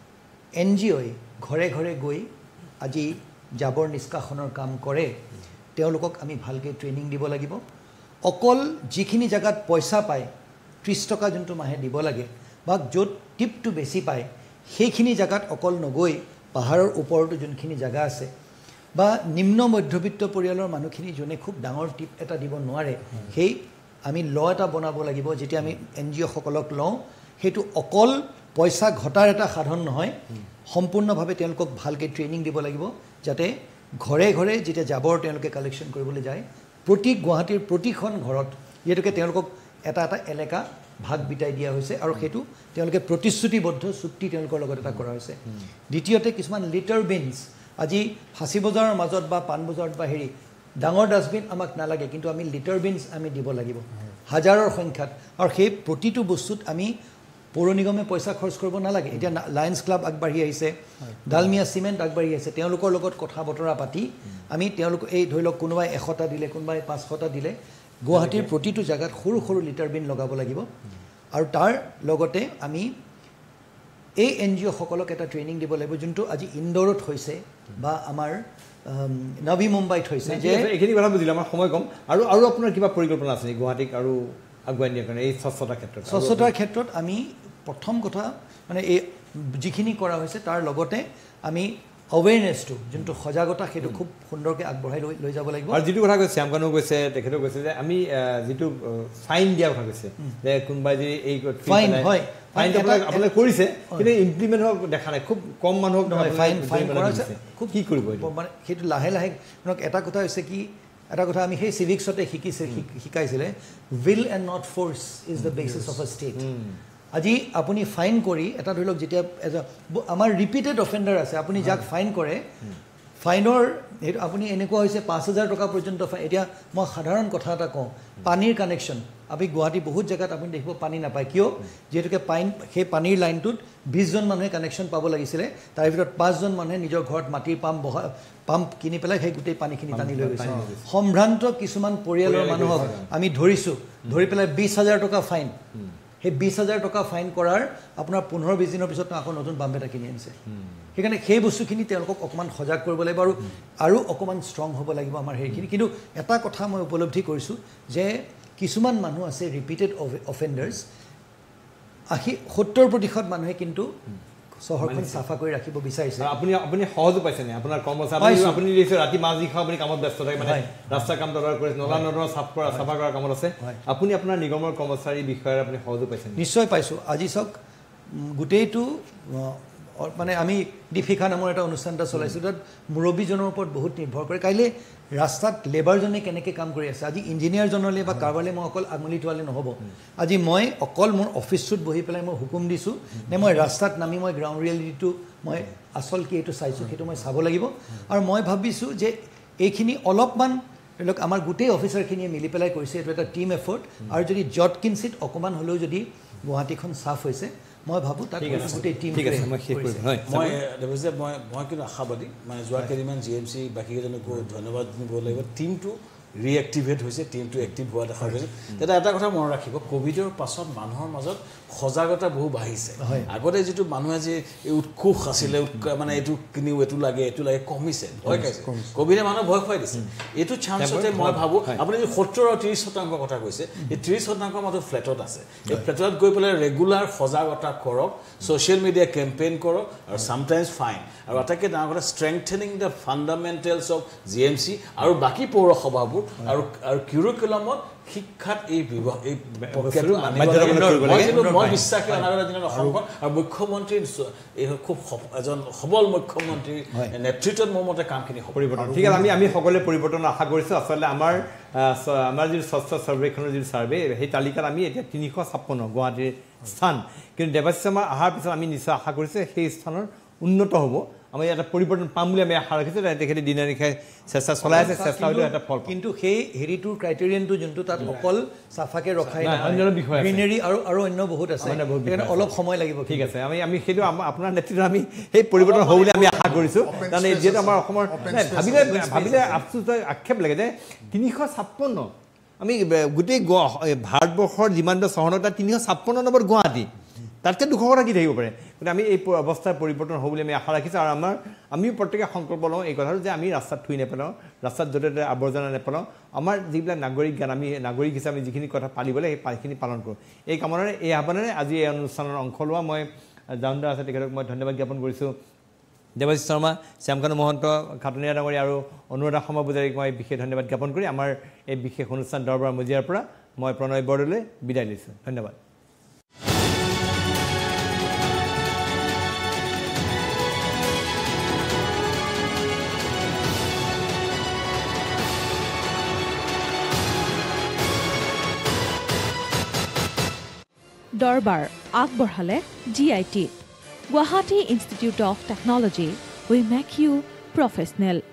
NGOই ঘৰে ঘৰে গৈ আজি জাবৰ নিষ্কাশনৰ কাম কৰে তেওঁলোকক আমি ভালকৈ ট্ৰেইনিং দিব লাগিব অকল যিখিনি জায়গাত পইচা পায় 30 টকা যোনটো মাহে দিব লাগে বা য'ত টিপটো বেছি পায় সেইখিনি জায়গাত অকল নগৈ পাহাৰৰ ওপৰতো যোনখিনি জায়গা আছে বা নিম্ন মধ্যবিত্ত পৰিয়ালৰ মানুহখিনি যোনে খুব ডাঙৰ টিপ এটা দিব নোৱাৰে সেই আমি ল এটা বনাব লাগিব যেতিয়া আমি NGO সকলক লওঁ সেইটো অকল পইচা ঘটাৰ এটা সাধন নহয় সম্পূৰ্ণভাৱে তেওঁলোকক ভালকৈ ট্ৰেইনিং দিব লাগিব যাতে ঘৰে ঘৰে যেতিয়া জাবৰ তেওঁলোকে কালেকশ্যন কৰিবলৈ যায় প্ৰতি গুৱাহাটীৰ প্ৰতিখন ঘৰত যেহেতুকে তেওঁলোকক এটা এটা এলেকা ভাগ বিটাই দিয়া হৈছে আৰু সেইটো তেওঁলোকে প্ৰতিশ্ৰুতিবদ্ধ চুক্তি তেওঁলোকৰ লগত এটা কৰা হৈছে দ্বিতীয়তে কিছুমান লিটাৰ বিনছ আজি ফাঁচী বজাৰৰ মাজত বা পাণ বজাৰত বা হেৰি ডাঙৰ ডাষ্টবিন আমাক নালাগে কিন্তু আমি লিটাৰ বিনছ আমি দিব লাগিব হাজাৰৰ সংখ্যাত আৰু সেই প্ৰতিটো বস্তুত আমি পৌৰ নিগমে পইচা খৰচ কৰিব নালাগে এতিয়া লায়ন্স ক্লাব আগবাঢ়ি আহিছে ডালমিয়া চিমেণ্ট আগবাঢ়ি আহিছে তেওঁলোকৰ লগত কথা বতৰা পাতি আমি তেওঁলোক এই ধৰি লওক কোনোবাই 100টা দিলে কোনোবাই 500টা দিলে গুৱাহাটীৰ প্ৰতিটো জায়গাত সৰু সৰু লিটাৰ বিন লগাব লাগিব আৰু তাৰ লগতে আমি এই NGO সকলক এটা ট্ৰেইনিং দিব লাগিব যোনটো আজি ইন্দোৰত হৈছে বা আমাৰ নবী মুম্বাইত হৈছে যে এইখিনি কথা বুজিলে আমাৰ সময় কম আৰু আৰু আপোনাৰ কিবা পৰিকল্পনা আছে নেকি গুৱাহাটীক আৰু আগুৱাই নিয়াৰ কাৰণে এই স্বচ্ছতাৰ ক্ষেত্ৰত আমি প্ৰথম কথা মানে এই যিখিনি কৰা হৈছে তাৰ লগতে আমি awareness-টো যোনটো সজাগতা সেইটো খুব সুন্দৰকৈ আগবঢ়াই লৈ যাব লাগিব আৰু যিটো কথা কৈছে শ্যামকানু কৈছে তেখেতেও কৈছে যে আমি যিটো ফাইন দিয়া কথা কৈছে যে কোনোবাই যদি এই ফাইন হয় ফাইনটো আপোনালোকে কৰিছে কিন্তু ইমপ্লিমেণ্ট হোৱা দেখা নাই খুব কম মানুহক ফাইন কৰা খুব কি কৰিব মানে সেইটো লাহে লাহে এটা কথা হৈছে কি এটা কথা আমি সেই চিভিক্সতে শিকাইছিলে will and not force is the basis of a state আজি আপুনি ফাইন কৰি এটা ধৰি লওক যেতিয়া আমাৰ ৰিপিটেড অফেণ্ডাৰ আছে আপুনি যাক ফাইন কৰে ফাইনৰ আপুনি এনেকুৱা হৈছে 5000 টকা পৰ্যন্ত এতিয়া মই সাধাৰণ কথা এটা কওঁ পানীৰ কানেকশ্যন আপুনি গুৱাহাটী বহুত জেগাত আপুনি দেখিব পানী নাপায় কিয় যেহেতুকে সেই পানীৰ লাইনটোত 20 জন মানুহে কানেকশ্যন পাব লাগিছিলে তাৰ ভিতৰত 5 জন মানুহে নিজৰ ঘৰত মাটিৰ পাম্প কিনি পেলাই সেই গোটেই পানীখিনি টানি লৈ গৈছে সম্ভ্ৰান্ত কিছুমান পৰিয়ালৰ মানুহক আমি ধৰি পেলাই 20000 টকা ফাইন সেই 20000 টকা ফাইন কৰাৰ আপোনাৰ 15-20 দিনৰ পিছত আকৌ নতুন পাম্প এটা কিনি আনিছে সেইকাৰণে সেই বস্তুখিনি তেওঁলোকক অকণমান সজাগ কৰিব লাগিব আৰু অকণমান ষ্ট্ৰং হ'ব লাগিব আমাৰ সেইখিনি কিন্তু এটা কথা মই উপলব্ধি কৰিছোঁ যে কিছুমান মানুহ আছে ৰিপিটেড অফেণ্ডাৰ্ছ 70% মানুহে কিন্তু চহৰখন চাফা কৰি ৰাখিব বিচাৰিছে আপুনি সহজ পাইছে নে আপোনাৰ কৰ্মচাৰী আপুনি ৰাতি মাছ দি খাওঁ আপুনি কামত ব্যস্ত থাকে মানে ৰাস্তা কাম তদাৰক কৰিছে নলা নৰ্দমা চাফা কৰাৰ কামত আছে আপুনি আপোনাৰ নিগমৰ কৰ্মচাৰী বিষয়ে আপুনি সহজ পাইছে নিশ্চয় পাইছোঁ আজি চাওক গোটেইটো মানে আমি দীপিকা নামৰ এটা অনুষ্ঠান এটা চলাইছোঁ তাত মুৰব্বীজনৰ ওপৰত বহুত নিৰ্ভৰ কৰে কাইলৈ ৰাস্তাত লেবাৰজনে কেনেকৈ কাম কৰি আছে আজি ইঞ্জিনিয়াৰজনলৈ বা কাৰোবালৈ মই অকল আঙুলি টোৱালে নহ'ব আজি মই অকল মোৰ অফিচটোত বহি পেলাই মই হুকুম দিছোঁ নে মই ৰাস্তাত নামি মই গ্ৰাউণ্ড ৰিয়েলিটিটো মই আচল কি এইটো চাইছোঁ সেইটো মই চাব লাগিব আৰু মই ভাবিছোঁ যে এইখিনি অলপমান ধৰি লওক আমাৰ গোটেই অফিচাৰখিনিয়ে মিলি পেলাই কৰিছে এইটো এটা টিম এফৰ্ট আৰু যদি জট কিঞ্চিত অকণমান হ'লেও যদি গুৱাহাটীখন চাফ হৈছে মই ভাবোঁ তাত গোটেই টিম মই কিন্তু আশাবাদী মানে যোৱা কেইদিনমান GMC বাকীকেইজনকো ধন্যবাদ দিব লাগিব টিমটো ৰিএক্টিভেট হৈছে টিমটো এক্টিভ হোৱা দেখা গৈছে তেতিয়া এটা কথা মনত ৰাখিব কোভিডৰ পাছত মানুহৰ মাজত সজাগতা বহু বাঢ়িছে আগতে যিটো মানুহে যে এই উৎকোষ আছিলে মানে এইটো কিনিও এইটো লাগে কমিছে ভয় খাইছে কোভিডে মানুহ ভয় খুৱাই দিছে এইটো চান্সতে মই ভাবোঁ আপুনি যে 70 আৰু 30% কথা কৈছে এই 30% মাত্ৰ ফ্লেটত আছে এই ফ্লেটত গৈ পেলাই ৰেগুলাৰ সজাগতা কৰক ছ'চিয়েল মিডিয়া কেম্পেইন কৰক আৰু চামটাইমছ ফাইন আৰু আটাইতকৈ ডাঙৰ কথা strengthening the fundamentals of GMC আৰু বাকী পৌৰসভাবোৰ আৰু কিউৰিকুলামত শিক্ষাত এই মই বিশ্বাসী অনাগত দিনত অসমখন আৰু মুখ্যমন্ত্ৰী খুব এজন সবল মুখ্যমন্ত্ৰীৰ নেতৃত্বত মোৰ মতে কামখিনি পৰিৱৰ্তন ঠিক আছে আমি সকলোৱে পৰিৱৰ্তন আশা কৰিছোঁ আচলতে আমাৰ যিটো স্বচ্ছ সৰ্বেক্ষণৰ যিটো ছাৰ্ভে সেই তালিকাত আমি এতিয়া 356 গুৱাহাটীৰ স্থান কিন্তু দেৱাশিষ শৰ্মা অহাৰ পিছত আমি নিশ্চয় আশা কৰিছোঁ সেই স্থানৰ উন্নত হ'ব আমি এটা পৰিৱৰ্তন পাম বুলি আমি আশা ৰাখিছোঁ তেখেতে দিনে নিশাই চেষ্টা চলাই আছে চেষ্টা হ'লেও এটা ফল কিন্তু সেই হেৰিটোৰ ক্ৰাইটেৰিয়ানটো যোনটো তাত অকল চাফাকৈ ৰখাই অন্য বিষয় গ্ৰীনেৰী আৰু অন্য বহুত আছে সেইকাৰণে অলপ সময় লাগিব ঠিক আছে আমি সেইটো আপোনাৰ নেতৃত্বত আমি সেই পৰিৱৰ্তন হ'ব বুলি আমি আশা কৰিছোঁ কাৰণ যিহেতু আমাৰ অসমৰ ভাবিলে আফচোচ আক্ষেপ লাগে যে 356 আমি গোটেই ভাৰতবৰ্ষৰ যিমানটা চহৰ তাত 356 নম্বৰ গুৱাহাটী তাতকৈ 200 কথা কি থাকিব পাৰে গতিকে আমি এই অৱস্থাৰ পৰিৱৰ্তন হ'ব বুলি আমি আশা ৰাখিছোঁ আৰু আমি প্ৰত্যেকে সংকল্প লওঁ এই কথাটো যে আমি ৰাস্তাত থুই নেপেলাওঁ ৰাস্তাত য'তে ত'তে আৱৰ্জনা নেপেলাওঁ আমাৰ যিবিলাক নাগৰিক জ্ঞান আমি নাগৰিক হিচাপে যিখিনি কথা পালিবলৈ সেইখিনি পালন কৰোঁ এই কামনাৰে এই আহ্বানেৰে আজি এই অনুষ্ঠানৰ অংশ লোৱা মই জাউনদা আছে তেখেতক মই ধন্যবাদ জ্ঞাপন কৰিছোঁ দেৱাশিষ শৰ্মা শ্যামকানু মহন্ত খাটনীয়া ডাঙৰীয়া আৰু অনুৰাধা শৰ্মা পূজাৰীক মই বিশেষ ধন্যবাদ জ্ঞাপন কৰি আমাৰ এই বিশেষ অনুষ্ঠান দৰবাৰ মজিয়াৰ পৰা মই প্ৰণয় বৰদলৈ বিদায় লৈছোঁ ধন্যবাদ দৰবাৰ আগবঢ়ালে GIT Guwahati Institute of Technology, we make you professional.